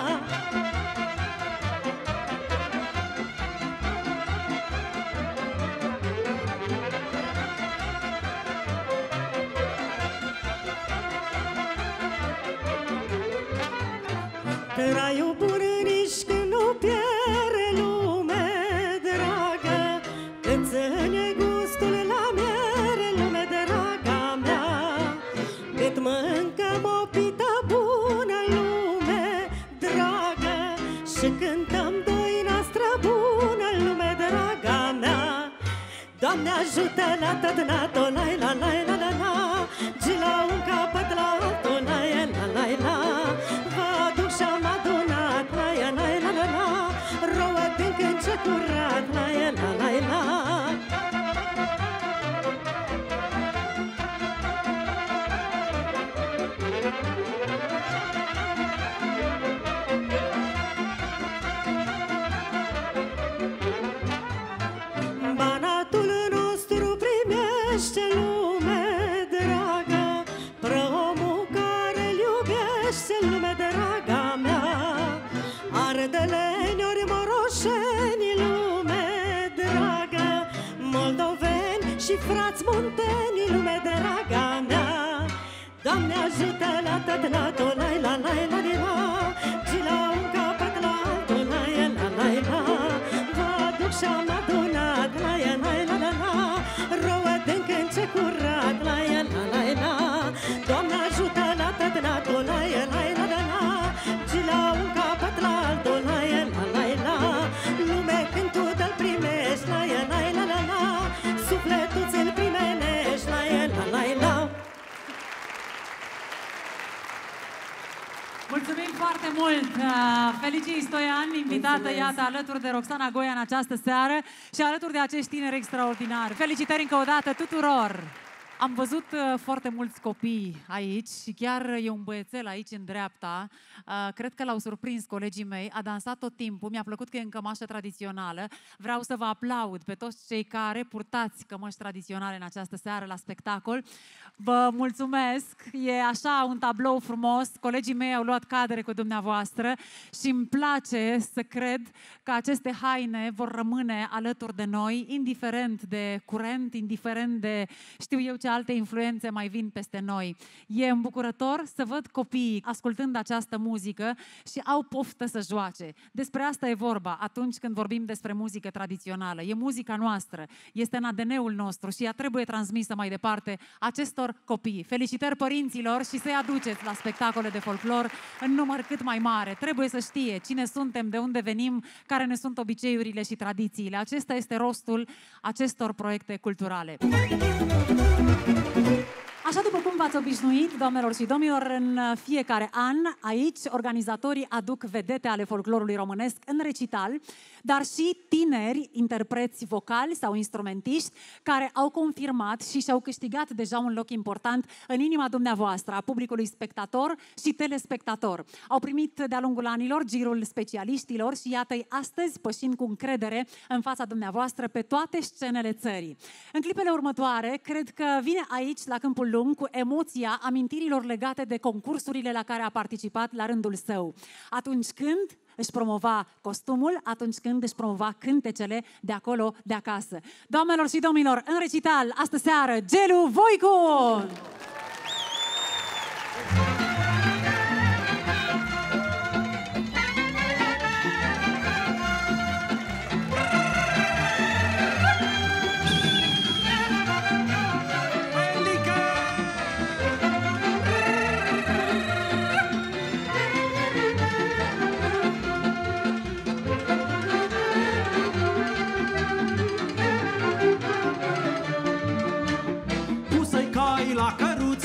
Traiul bun nici când nu pierde, lume dragă, când ține gustul la miere, lume draga mea. Cât mâncăm o pită bună, lume dragă, și cântăm doina străbună, lume draga mea. Doamne ajută la tădnato, la la la la la la, ci la un capăt la altul, la la la la. Vă aduc și-am adunat, la la la la la, rouă din când ce curat, la la la la. Banatul nostru primește, lume dragă, promul care-l iubește, lume draga mea. Ardeleni ori moroșeni, lume dragă, moldoveni și frați munteni, lume draga mea. Doamne ajută la tădnato, la la la la la, ci la un capăt la altul, la la la la. Vă aduc și-am adunat, la la la la la, rouă din când ce curat, la la la la. Doamne ajută la tădnato, la la la la la, ci la un capăt la altul, la la la la. Lume când tu te-l primești, la la la la la, sufletul ți-l primenești, la la la la. Mulțumim foarte mult! Felicii Stoian, invitată, mulțumesc, iată, alături de Roxana Goia în această seară și alături de acești tineri extraordinari. Felicitări încă o dată tuturor! Am văzut uh, foarte mulți copii aici și chiar e un băiețel aici în dreapta. Uh, cred că l-au surprins colegii mei. A dansat tot timpul. Mi-a plăcut că e în cămașă tradițională. Vreau să vă aplaud pe toți cei care purtați cămăși tradiționale în această seară la spectacol. Vă mulțumesc. E așa un tablou frumos. Colegii mei au luat cadre cu dumneavoastră și îmi place să cred că aceste haine vor rămâne alături de noi, indiferent de curent, indiferent de știu eu ce alte influențe mai vin peste noi. E îmbucurător să văd copiii ascultând această muzică și au poftă să joace. Despre asta e vorba atunci când vorbim despre muzică tradițională. E muzica noastră, este în A D N-ul nostru și ea trebuie transmisă mai departe acestor copii. Felicitări părinților și să-i aduceți la spectacole de folclor în număr cât mai mare. Trebuie să știe cine suntem, de unde venim, care ne sunt obiceiurile și tradițiile. Acesta este rostul acestor proiecte culturale. Așa după cum v-ați obișnuit, doamnelor și domnilor, în fiecare an, aici, organizatorii aduc vedete ale folclorului românesc în recital, dar și tineri, interpreți vocali sau instrumentiști, care au confirmat și și-au câștigat deja un loc important în inima dumneavoastră, a publicului spectator și telespectator. Au primit de-a lungul anilor girul specialiștilor și iată-i astăzi pășind cu încredere în fața dumneavoastră pe toate scenele țării. În clipele următoare, cred că vine aici, la Câmpul Lung, cu emoția amintirilor legate de concursurile la care a participat la rândul său. Atunci când își promova costumul, atunci când își promova cântecele de acolo, de acasă. Doamnelor și domnilor, în recital, astă seară, Gelu Voicu! La căruț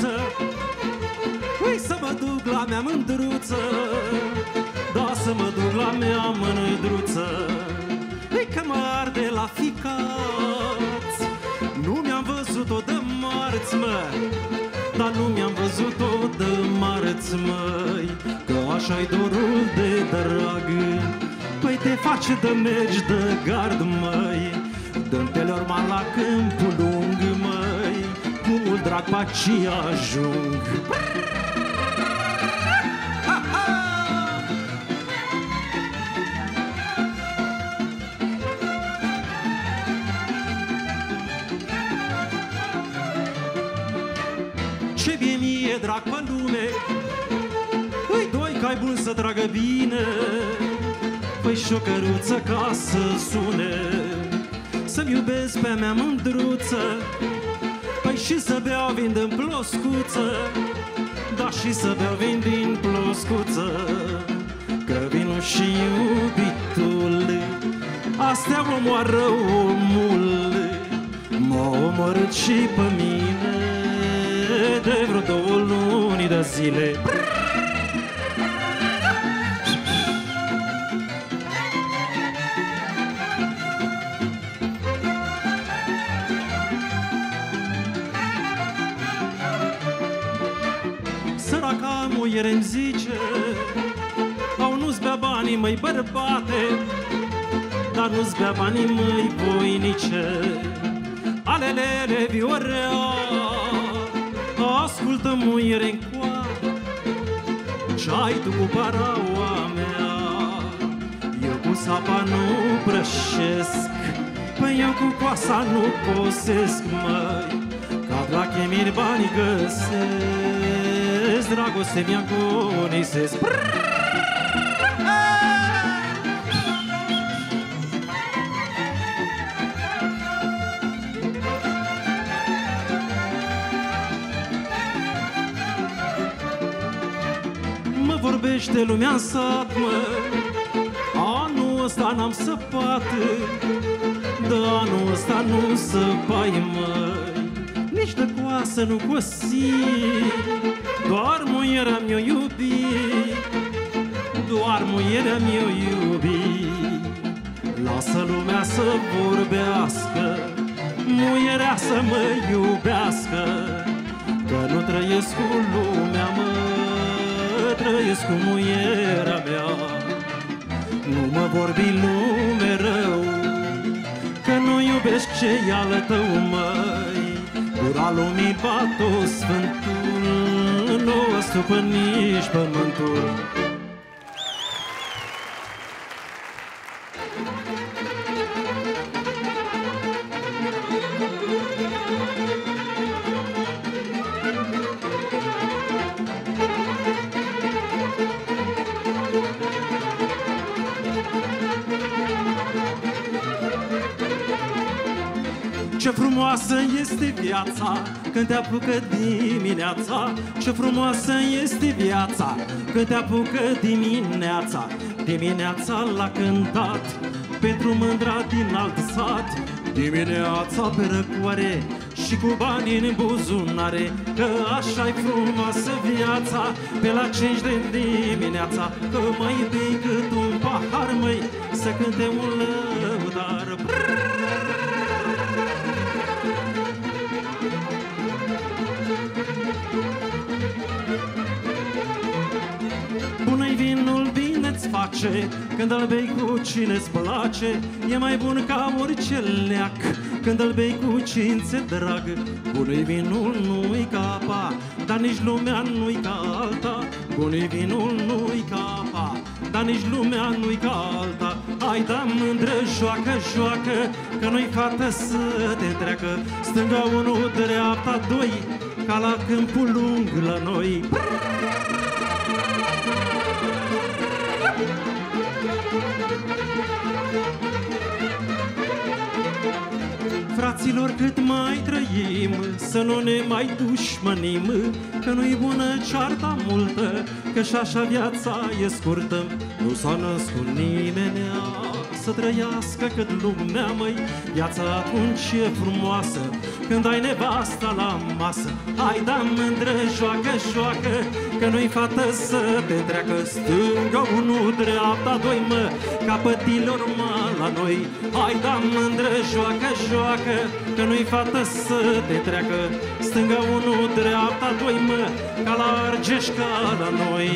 Păi să mă duc la mea mândruță, da, să mă duc la mea mândruță. Ei că mă arde la ficați, nu mi-am văzut-o de marți, mă, dar nu mi-am văzut-o de marți, măi, că așa-i dorul de drag. Păi te face de mergi de gard, măi, dă-ntelor ma la câmpul lung, măi, cu mult drag pe-aci ajung. Ce bine mie drag pe lume, îi doi că-ai bun să tragă bine. Păi și o căruță ca să sune, să-mi iubesc pe mea mândruță. Păi și să beau vin din ploscuță, da, și să beau vin din ploscuță. Că vinul și iubitul, astea omoară omul. M-a omorât și pe mine de vreo două luni de zile. Săraca muiere îmi zice, au nu-ți bea banii, măi bărbate, dar nu-ți bea banii, măi voinice. Alelele viorea, ascultă muiere-n coa, ce-ai tu cu paraua mea? Eu cu sapa nu prășesc, păi eu cu coasa nu cosesc, măi, ca la chemiri banii găsesc, dragoste mi agonisesc. Mă vorbește lumea în sat, mă, anul ăsta n-am săpat, de anul ăsta nu săpai, măi, nici de coasă nu cosi, doar muierea mi-o iubi, doar muierea mi-o iubi. Lasă lumea să vorbească, muierea să mă iubească, că nu trăiesc cu lumea, mă, trăiesc cu muierea mea. Nu mă vorbi lume rău, că nu iubesc ce-i al tău, măi, gura lumii bat-o sfântul, nu o stupă nici pământul. Ce frumoasă este viața când te apucă dimineața, ce frumoasă este viața când te apucă dimineața. Dimineața l-a cântat pentru mândra din alt sat, dimineața pe răcoare și cu bani în buzunare, că așa-i frumoasă viața pe la cinci de dimineața. Că mai bei cât un pahar, măi, să cânte un lăudar. Bună-i vinul, bine-ți face când îl bei cu cine-ți place, e mai bun ca orice leac când îl bei cu cine-ți drag. Bună-i vinul, nu-i ca apa, dar nici lumea nu-i ca alta. Bună-i vinul, nu-i ca apa, dar nici lumea nu-i ca alta. Hai, da mândră, joacă, joacă, că nu-i fată să te treacă. Stânga unu, dreapta doi, ca la câmpul lung la noi. Fraților, cât mai trăim, să nu ne mai dușmănim, că nu-i bună cearta multă, că și-așa viața e scurtă. Nu s-a născut nimenea să trăiască cât lumea, măi, viața atunci e frumoasă, când ai nevasta la masă. Hai, da, mândră, joacă, joacă, că nu-i fată să te treacă. Stânga unu, dreapta doi, mă, capătilor mă la noi. Hai, da, mândră, joacă, joacă, că nu-i fată să te treacă. Stânga unu, dreapta doi, mă, ca la Argeș, ca la noi.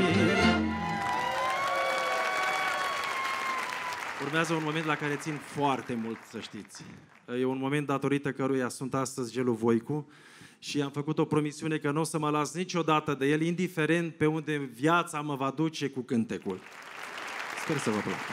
Urmează un moment la care țin foarte mult, să știți. E un moment datorită căruia sunt astăzi Gelu Voicu și am făcut o promisiune că nu o să mă las niciodată de el, indiferent pe unde viața mă va duce cu cântecul. Sper să vă placă.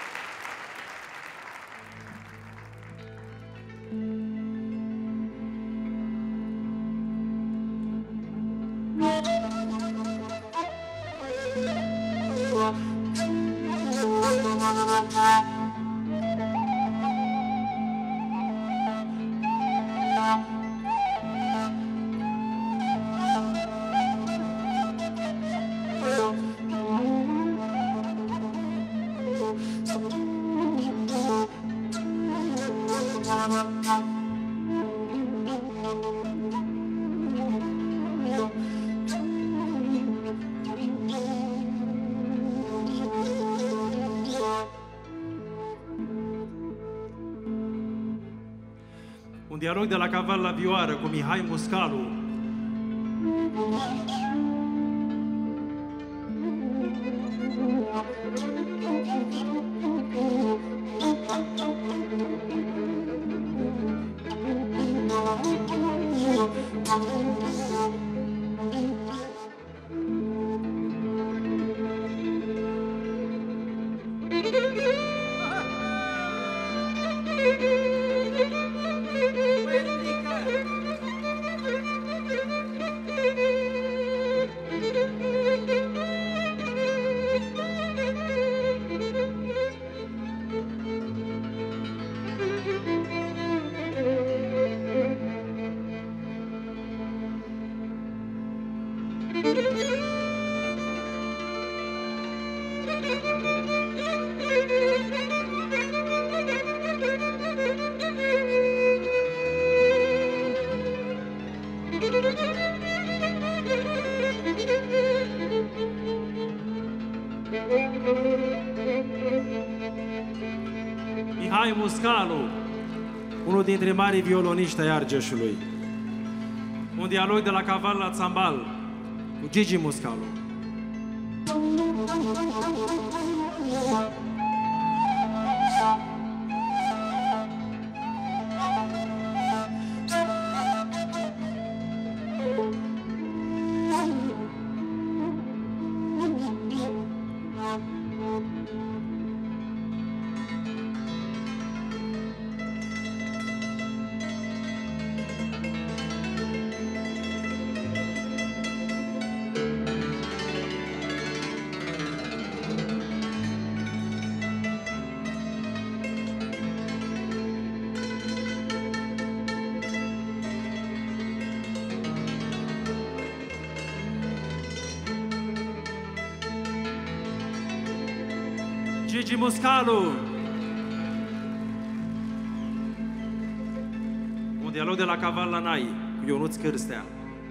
Un dialog de la caval la vioară cu Mihai Muscalu. Mihai Muscalu, unul dintre marii violoniști ai Argeșului. Un dialog de la caval la țambal cu Gigi Muscalu. Gigi Muscalu. Un dialog de la caval la nai cu Ionuț Cârstea.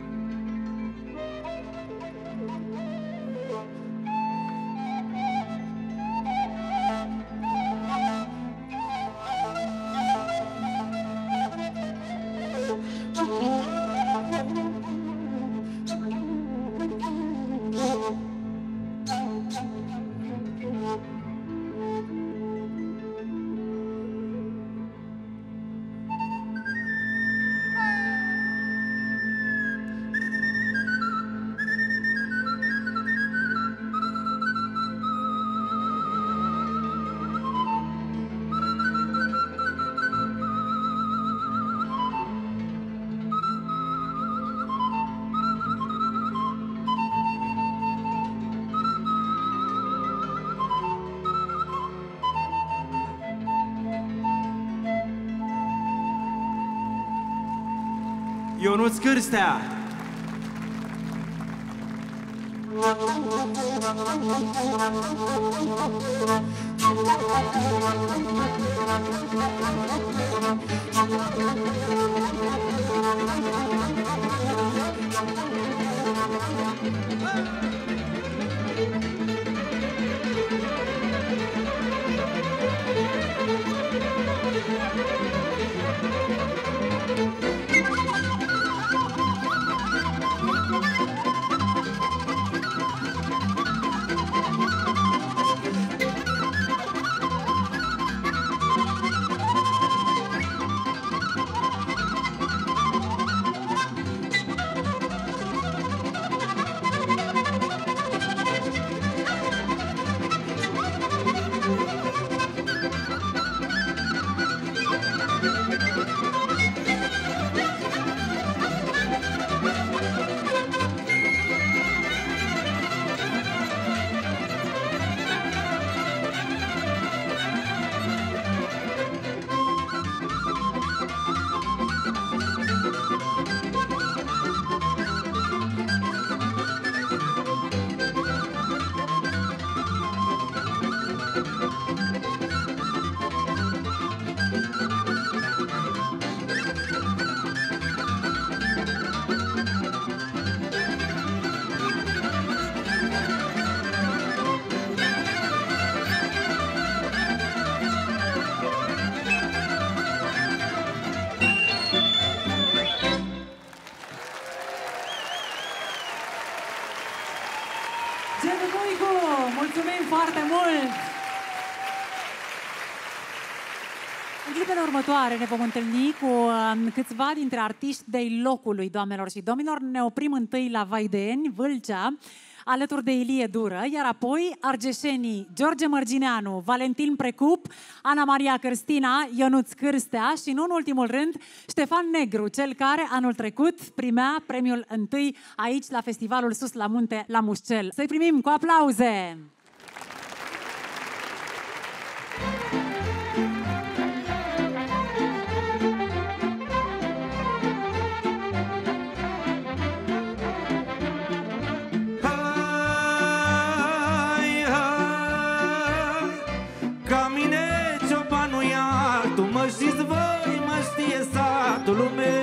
Ionuț Cârstea. Mulțumim foarte mult! În clipele următoare ne vom întâlni cu um, câțiva dintre artiști de locului, doamnelor și domnilor. Ne oprim întâi la Vaideni, Vâlcea, alături de Ilie Dură, iar apoi argeșenii George Mărgineanu, Valentin Precup, Ana Maria Cărstina, Ionuț Cârstea și, nu în ultimul rând, Ștefan Negru, cel care anul trecut primea premiul întâi aici la festivalul Sus la Munte, la Mușcel. Să-i primim cu aplauze! Știți voi, mă știe satul lume.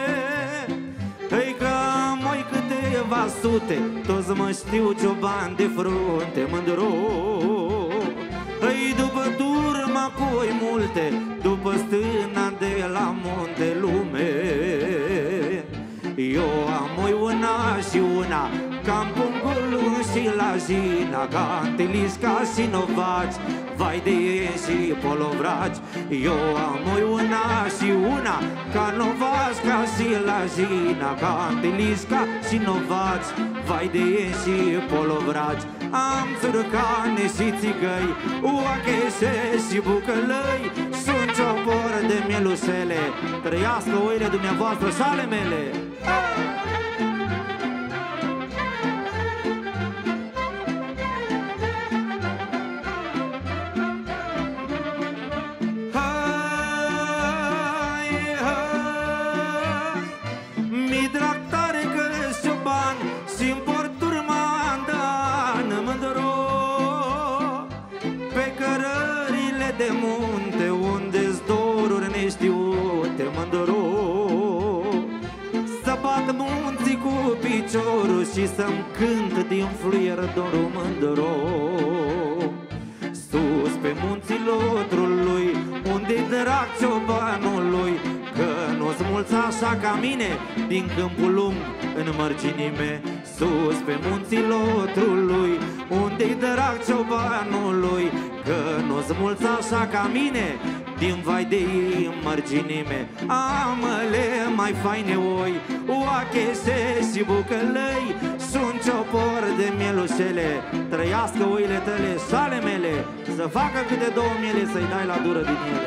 Ei că moi câteva sute, toți mă știu cioban de frunte mândru. Ei după turma coi multe, după stâna de la munte lume. Eu am moi una și una, cam pungul și la jina, Cantilișca și Novaci, vai de ei și polovraci. Eu am moi una și una, ca Novaci, ca și la jina, Cantilișca și Novaci, vai de ei și polovraci. Am țurcane și țigăi, oacheșe și bucălăi, sunt ciobor de mielușele, trăiască oile dumneavoastră și ale mele. De munte, unde-s doruri neștiute, mândru. Să bat munții cu piciorul și să-mi cânt din fluier dorul, mândru. Sus pe munții Lotrului, unde-i drag ciobanului, că nu-s mulți așa ca mine din câmpul lung în mărginime. Sus pe munții Lotrului, unde-i drag ciobanului, că nu-s mulți așa ca mine din vai de mărginime. Amăle mai faine oi, oacheșe și bucălăi, sunt ciopor de mielușele, trăiască oile tale și ale mele, să facă câte două miele să-i dai la dură din ele.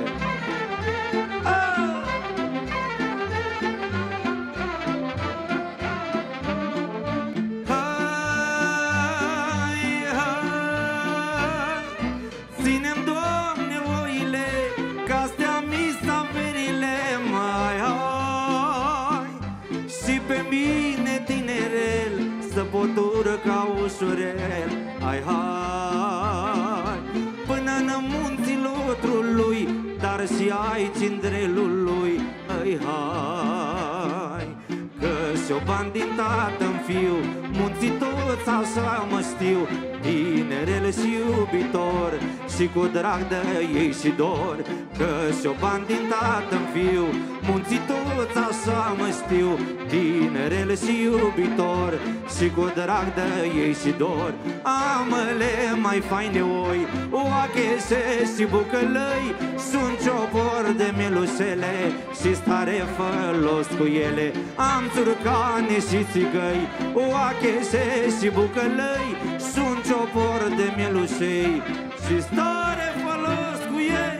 Potură ca ușurel, ai hai, până în munții Lotrului, dar și ai Cindrelului. Ai, hai, că și-o bani din tată-n fiu, munții toți așa mă știu, tinerele și iubitor, și cu drag de ei și dor. Că și-o bani din tată-n fiu, munții toți așa mă știu, tinerele și iubitor, și cu drag de ei și dor. Amăle mai faine oi, oacheșe și bucălăi, sunt ciopor de mielușele și stare fălos cu ele. Am țurcane și țigăi, oacheșe și bucălăi, sunt ciopor de mielușei și stare fălos cu ei.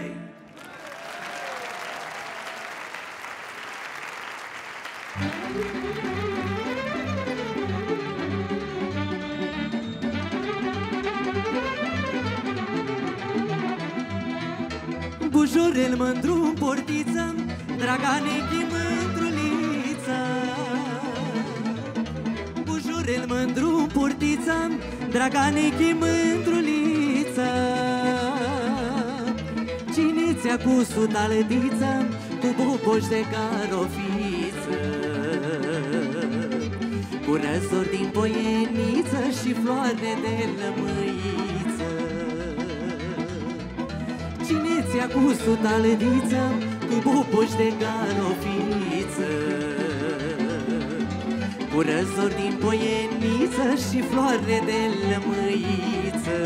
Bujorel mândru în portiță, Draganechi mândruliță. Bujorel mândru în portiță, Draganechi mândruliță. Cine ți-a cu sutalădiță, cu boboș de carofiță, cu răzori din poieniță și floare de lămâiță. Cine ți-a cu sutalădiță, cu boboș de carofiță, cu răzori din poieniță și floare de lămâiță.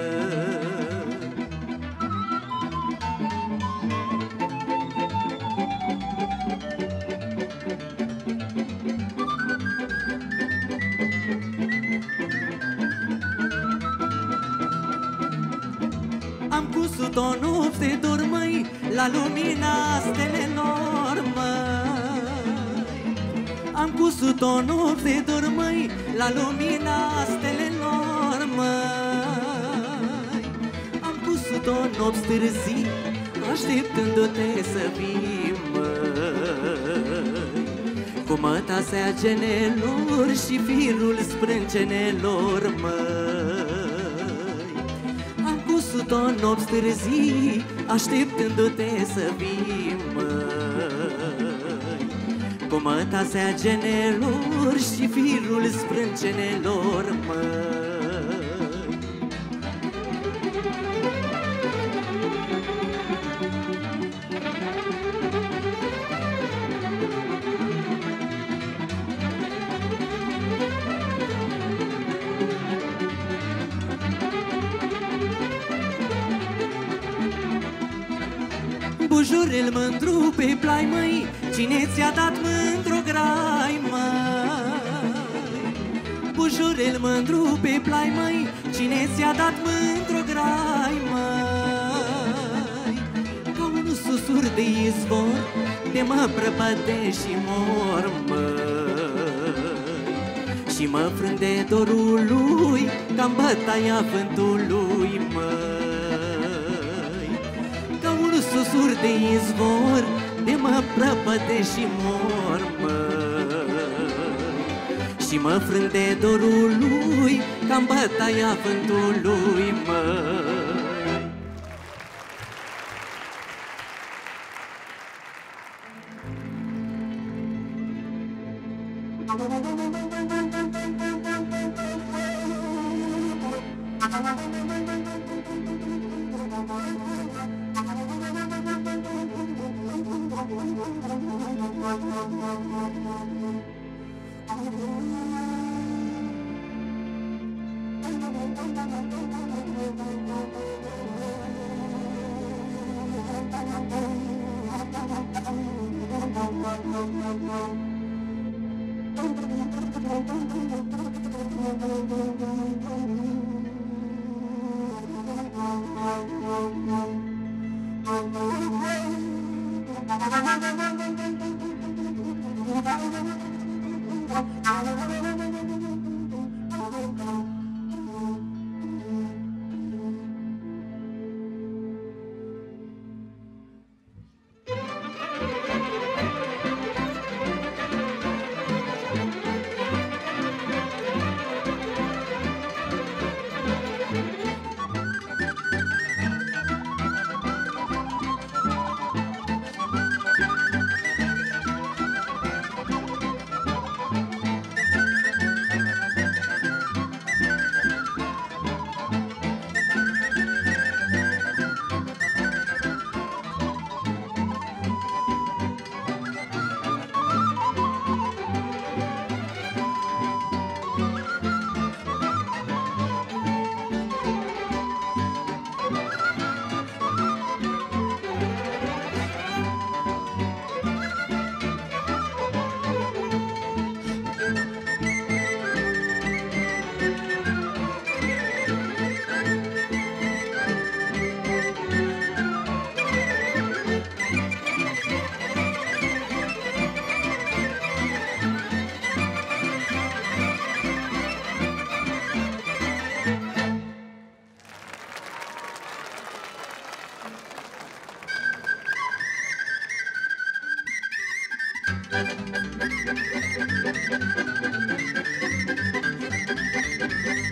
Am cusut o noapte dormăi la lumina stelelor, măi. Am cusut o noapte dormăi la lumina stelelor, măi. Am cusut o noapte târzii, așteptându-te să vii, măi. Cu mătasea genelor și firul sprâncenelor, măi. O nopți târzii, așteptându-te să vii, măi. Cu mătasea genelor și firul sprâncenelor, măi. Bujorel mândru pe plai, măi, cine ți-a dat mândru grai, măi? Bujorel mândru pe plai, măi, cine ți-a dat mândru grai, măi? Ca un susur de izvor, de mă prăpăde și mor, măi. Și mă frânde dorul lui, ca-n bătaia vântului, măi. Susur de izvor, de mă prăpăde și mor, măi. Și mă frânde dorul lui, ca-n bătaia vântului, măi.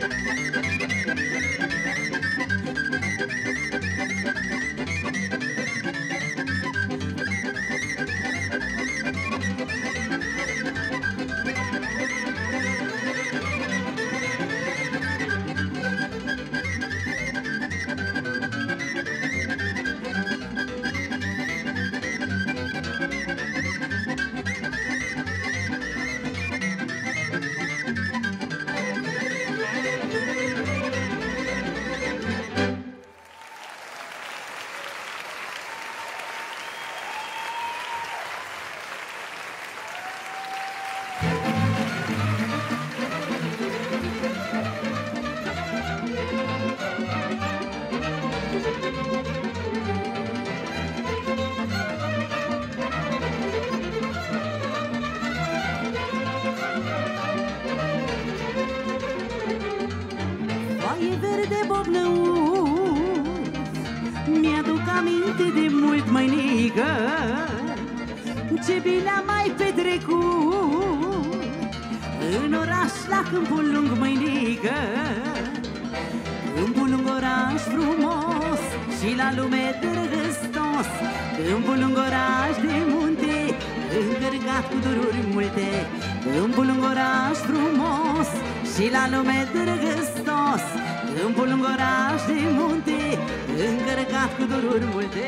Foaie verde bobnăuț, mi-aduc aminte de mult, măinică, ce bine am mai petrecut în oraș la Câmpul Lung, măinică. Câmpul Lung, oraș frumos și la lume drăgăstos. Câmpul Lung, oraș de munte, încărcat cu dururi multe. Câmpul Lung, oraș frumos și la lume drăgăstos. Câmpul Lung, oraș de munte, încărcat cu dururi multe.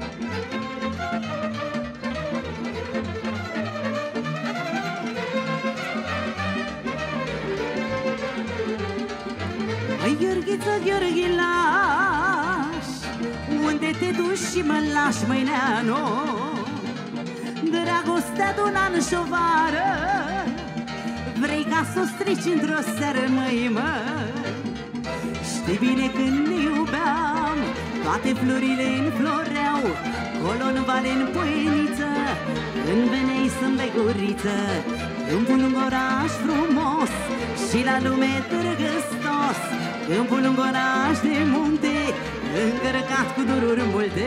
Măi, Gheorghiță, Gheorghilaș, unde te duci și mă lași, măi, neanu? Dragostea de un an și o vară, vrei ca s-o strici într-o seară, măi, mă? Știi bine când ne iubeam, toate florile înfloreau, colo în vale, în poieniță, când veneai să-mi dai guriță. Câmpul Lung, oraș frumos și la lume drăgăstos. Câmpul Lung, oraș de munte, încărcat cu dururi multe.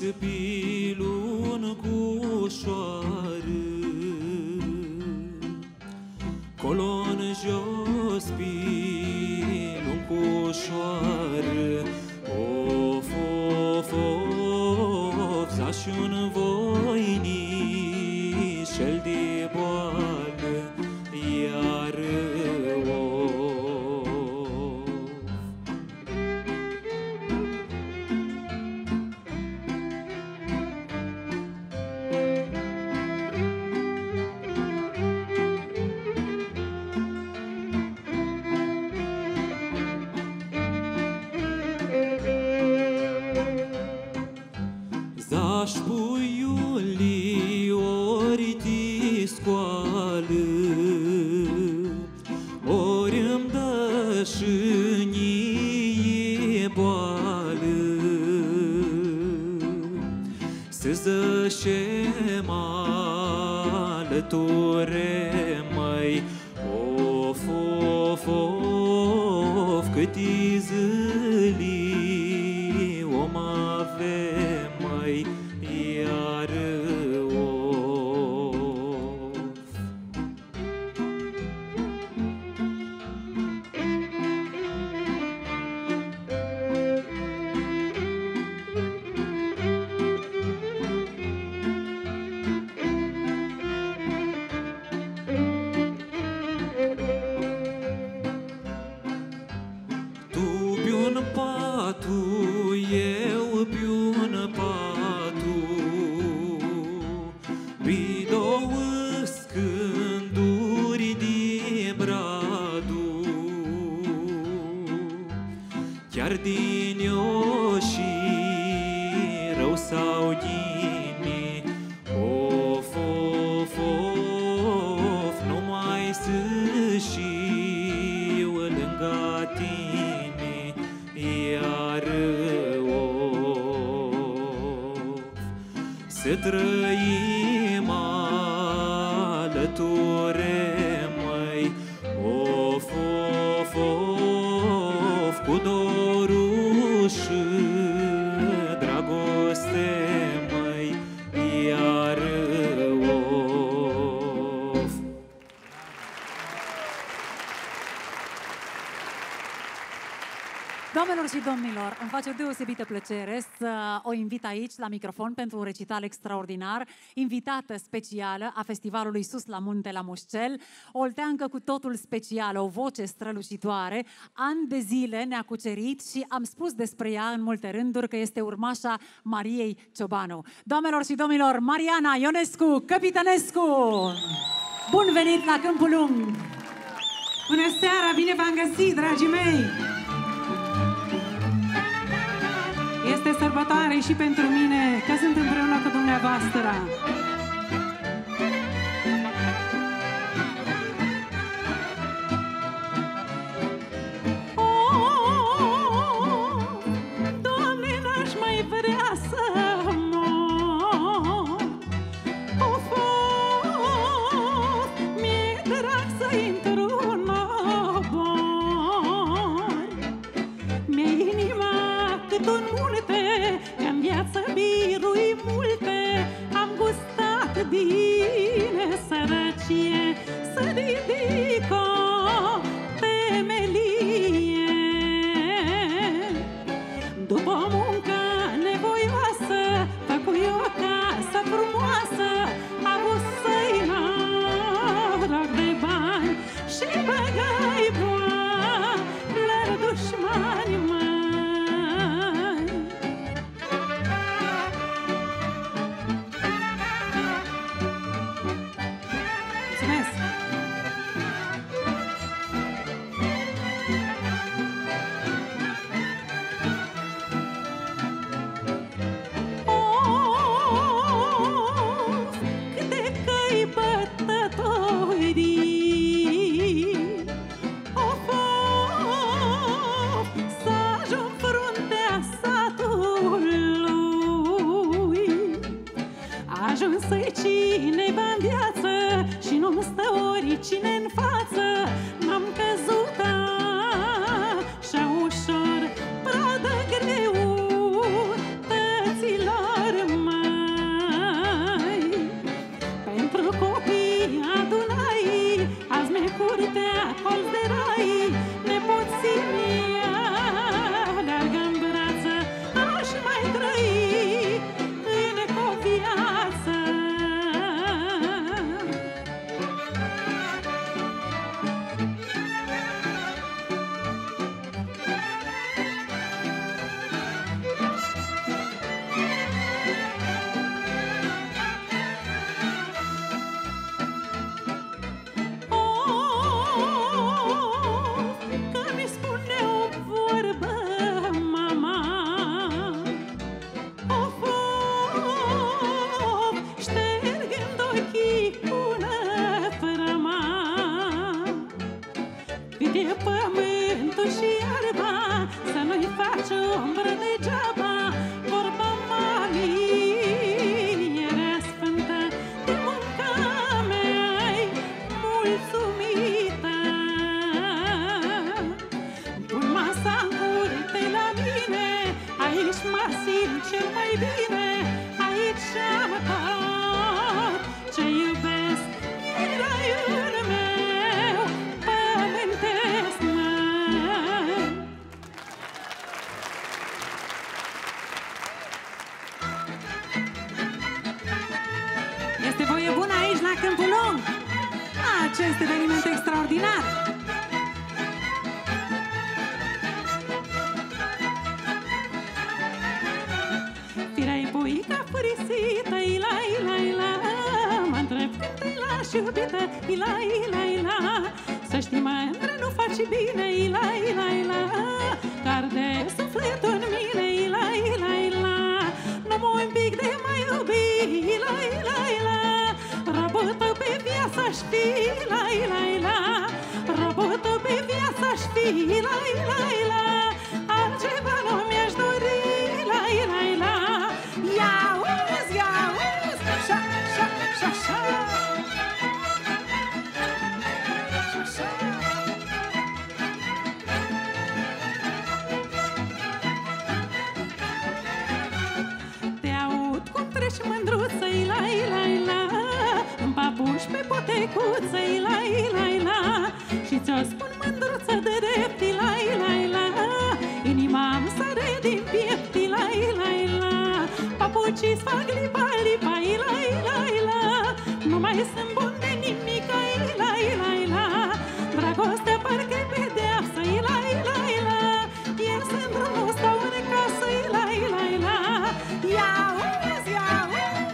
pilun cușoară, colon jos pilun cușoară, of, of, of, zaș-un voinișel de boală, iar Zaș-puiuli ori ti scoală, ori îmi dă șânie boală, să zășem alăture, măi, of, of, of, cât-i zâli om avem, măi, iar of. Tu bi-un patu, eu bi-un patu, bi două scânduri de bradu, chiar din eu și rău sau ghini, of, of, of, numai să știu lângă tine, iar of, să trăim alăture, măi, of, of, of, cu dorul și dragoste, măi, iar of. Doamnelor și domnilor, îmi face o deosebită plăcere să o invit aici la microfon pentru un recital extraordinar, invitată specială a festivalului Sus la Munte la Mușcel, o olteancă cu totul specială, o voce strălucitoare, ani de zile ne-a cucerit și am spus despre ea în multe rânduri că este urmașa Mariei Ciobanu. Doamnelor și domnilor, Mariana Ionescu Căpitănescu! Bun venit la Câmpul Lung! Bună seara, bine v-am găsit, dragii mei! Este sărbătoare și pentru mine că sunt împreună cu dumneavoastră. Oh, Doamne, n-aș mai vrea să mor. Of, of, mi-e drag să intru în obor. Mi-e inima cât un multe, că-n viață birui multe, am gustat fie pământul și iarba, să nu-i faci umbră degeaba. Vorba mamii era sfântă, de munca mea-i mulțumită. Pun masa în curte la mine, aici mă simt cel mai bine, aici am tot ce iubesc, e raiul meu pământesc, măi. Este voie bună aici la Câmpul Lung. Acest eveniment extraordinar. Firea-i puica furisită, ila, ila, ila, mă întreb când te-i lași iubită, ila, ila, ila. Să știi, mândră, nu faci bine, ila, ila, ila, că arde sufletul în mine, ila, ila, ila. Nu mă un pic de mai iubi, ila, ila, ila. Robul tău pe viața-și fi, ila, ila, ila. Robul tău pe viața-și fi, ila, ila, ila. Altceva nu mi-aș dori, ila, ila, ila. Ia uzi, ia uzi, șa, șa, șa, șa. Șa, șa. Te aud cum treci mândruță, ila, ila, ila. În papuși pe potecuță, ila, ila, ila. Și ți-o spun mândruță de drept, ila, ila, ila. Inima-mi sare din piept, ila, ila, ila. Papucii-ți fac lipa, lipa, ila, ila, ila. Nu mai sunt bun de nimica, ila, ila, ila. Dragostea parcă-i pedeapsă, ila, ila, ila. Ies în drumul, stau în casă, ila, ila, ila. Ia uzi, ia uzi.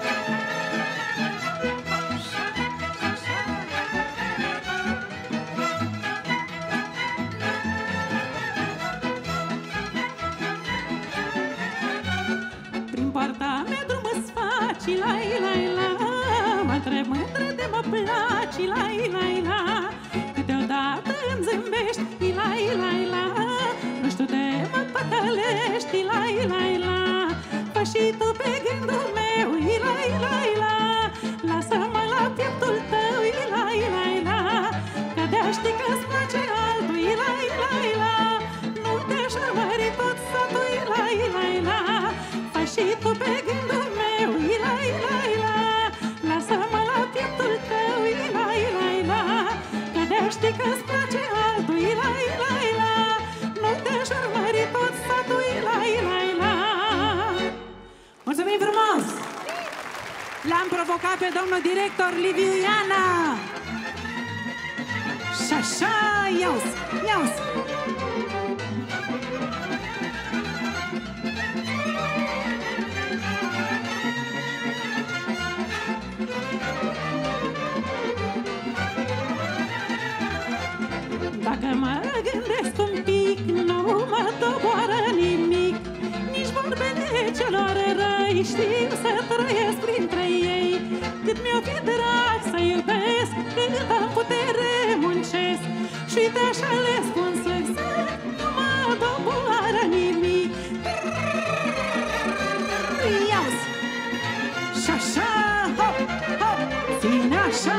Prin poarta mea drum îți faci, ila, ila, ila. Mă întreb mândră de mă placi, ila, ila, ila. Câteodată îmi zâmbești, ila, ila, ila. Nu știu de mă păcălești, ila, ila, ila. Fă și tu pe gândul meu, ila, ila, ila. Lasă-mă la pieptul tău, ila, ila, ila. Că de-a ști că-ți place altul, ila, ila, ila. Nu te-aș urmări tot satul, ila, ila, ila. Fă și tu pe gândul meu, ila, ila, ila. Lasă-mă la pieptul tău, ila, ila, ila. Că de-a ști că-ți place altul, ila, ila, ila. Nu te-aș urmări tot satul, ila, ila, ila. Mulțumim frumos! L-am provocat pe domnul director Liviu Iana. Și așa, iauzi, iauzi. Dacă mă gândesc un pic, nu mă doboară nimic. Nici vorbele celor răi, știu să trăiesc printre ei. Cât mi-o fi drag să iubesc, cât am putere muncesc. Și uite așa le spun să exact, nu mă doboară nimic. Iauzi! Și așa, hop, hop, ține așa.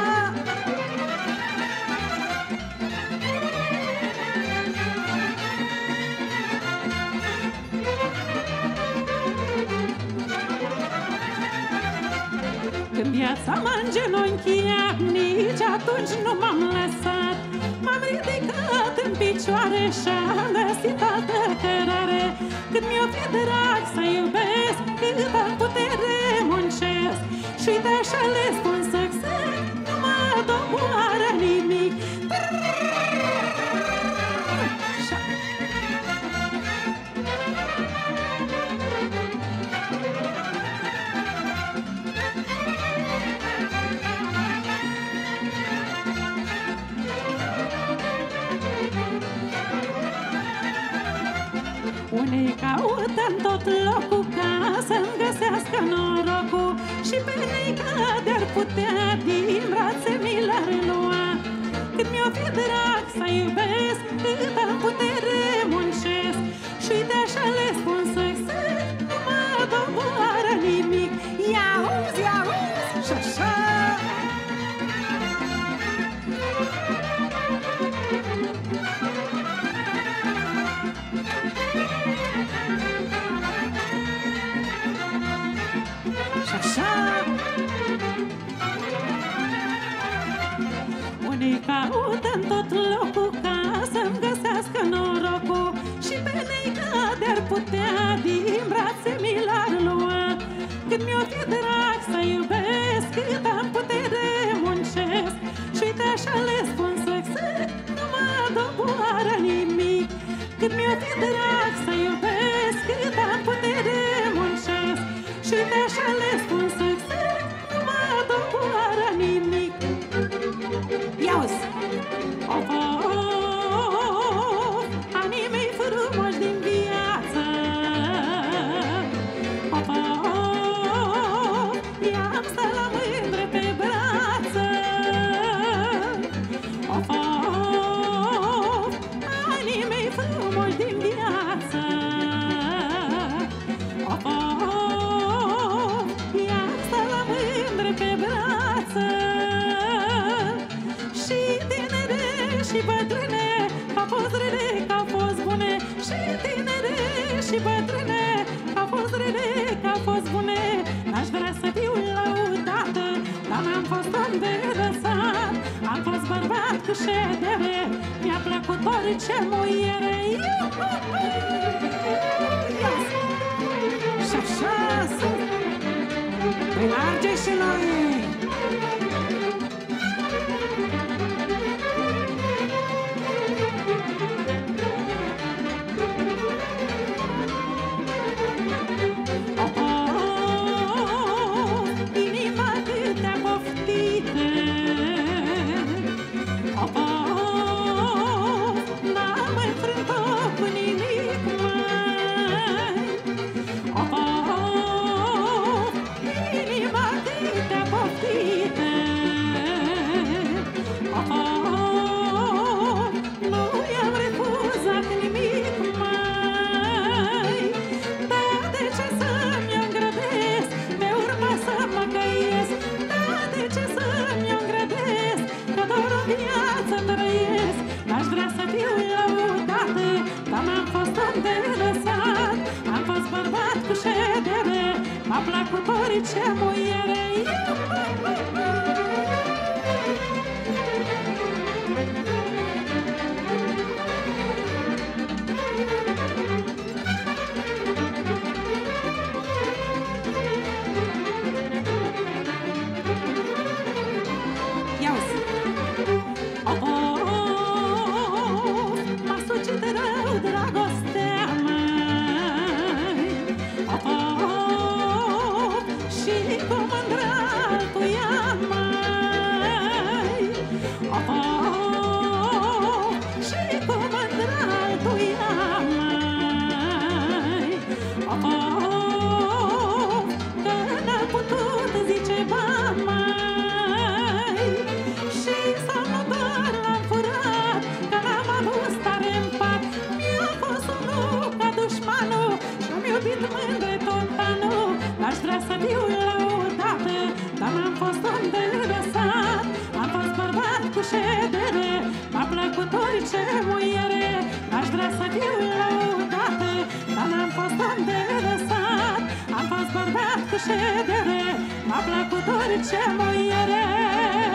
Când viața m-a îngenunchiat, nici atunci nu m-am lăsat. M-am ridicat în picioare și-am găsit altă cărare. Când mi-o fi drag să iubesc, cât am putere muncesc. Și uite așa le spun să exact, nu mă doboară nimic. Unii caută în tot locul ca să-mi găsească norocul. Și pe ei că de-ar putea din brațe mi l-ar lua. Cât mi-o fi drag să iubesc, cât am putere muncesc. Și uite așa le spun succes, nu mă doboară nimic. Ia-uzi, ia-uzi, și așa. Și așa. Unii caută în tot locul ca să-mi găsească norocul, și pe neica de-ar putea din brațe mi l-ar lua. Când mi-o fi drag să iubesc, cât am putere muncesc. Și uite așa le spun succes, nu mă doboară nimic. Când mi-o fi drag să iubesc, cât am putere muncesc. Și uite așa le spun succes, nu mă doboară nimic. Ia-uzi! Of, of, anii mei frumoși din viață. Of, of, i-am stat la mândre pe brață. Of, of, anii mei frumoși din viață. Of, of, i-am stat la mândre pe brață. Și tinere și bătrâne, că-au fost rele, că-au fost bune. Și tinere și bătrâne, că-au fost rele, că-au fost bune. N-aș vrea să fiu lăudată, dar n-am fost om de lăsat. Am fost bărbat cu ședere, mi-a plăcut orice muiere. Și așa sunt prin Argeș și noi. M-a plăcut orice muiere. Ia-uzi! Oh, oh, oh, m-a sucit rău dragostea măi. Oh, oh, și cu mândră altuia măi. Oh, oh, și cu mândră altuia măi. Oh, oh, că n-a putut zice ba măi. Și să nu doar l-am furat, că n-am avut stare în pat. Mi-a fost unul ca dușmanul și-am iubit mândre tot anul. Aș vrea să fiu lăudată, dar n-am fost om de lăsat. Am fost bărbat cu ședere, m-a plăcut orice muiere. Aș vrea să fiu lăudată, dar n-am fost om de lăsat. Am fost bărbat cu ședere, m-a plăcut orice muiere.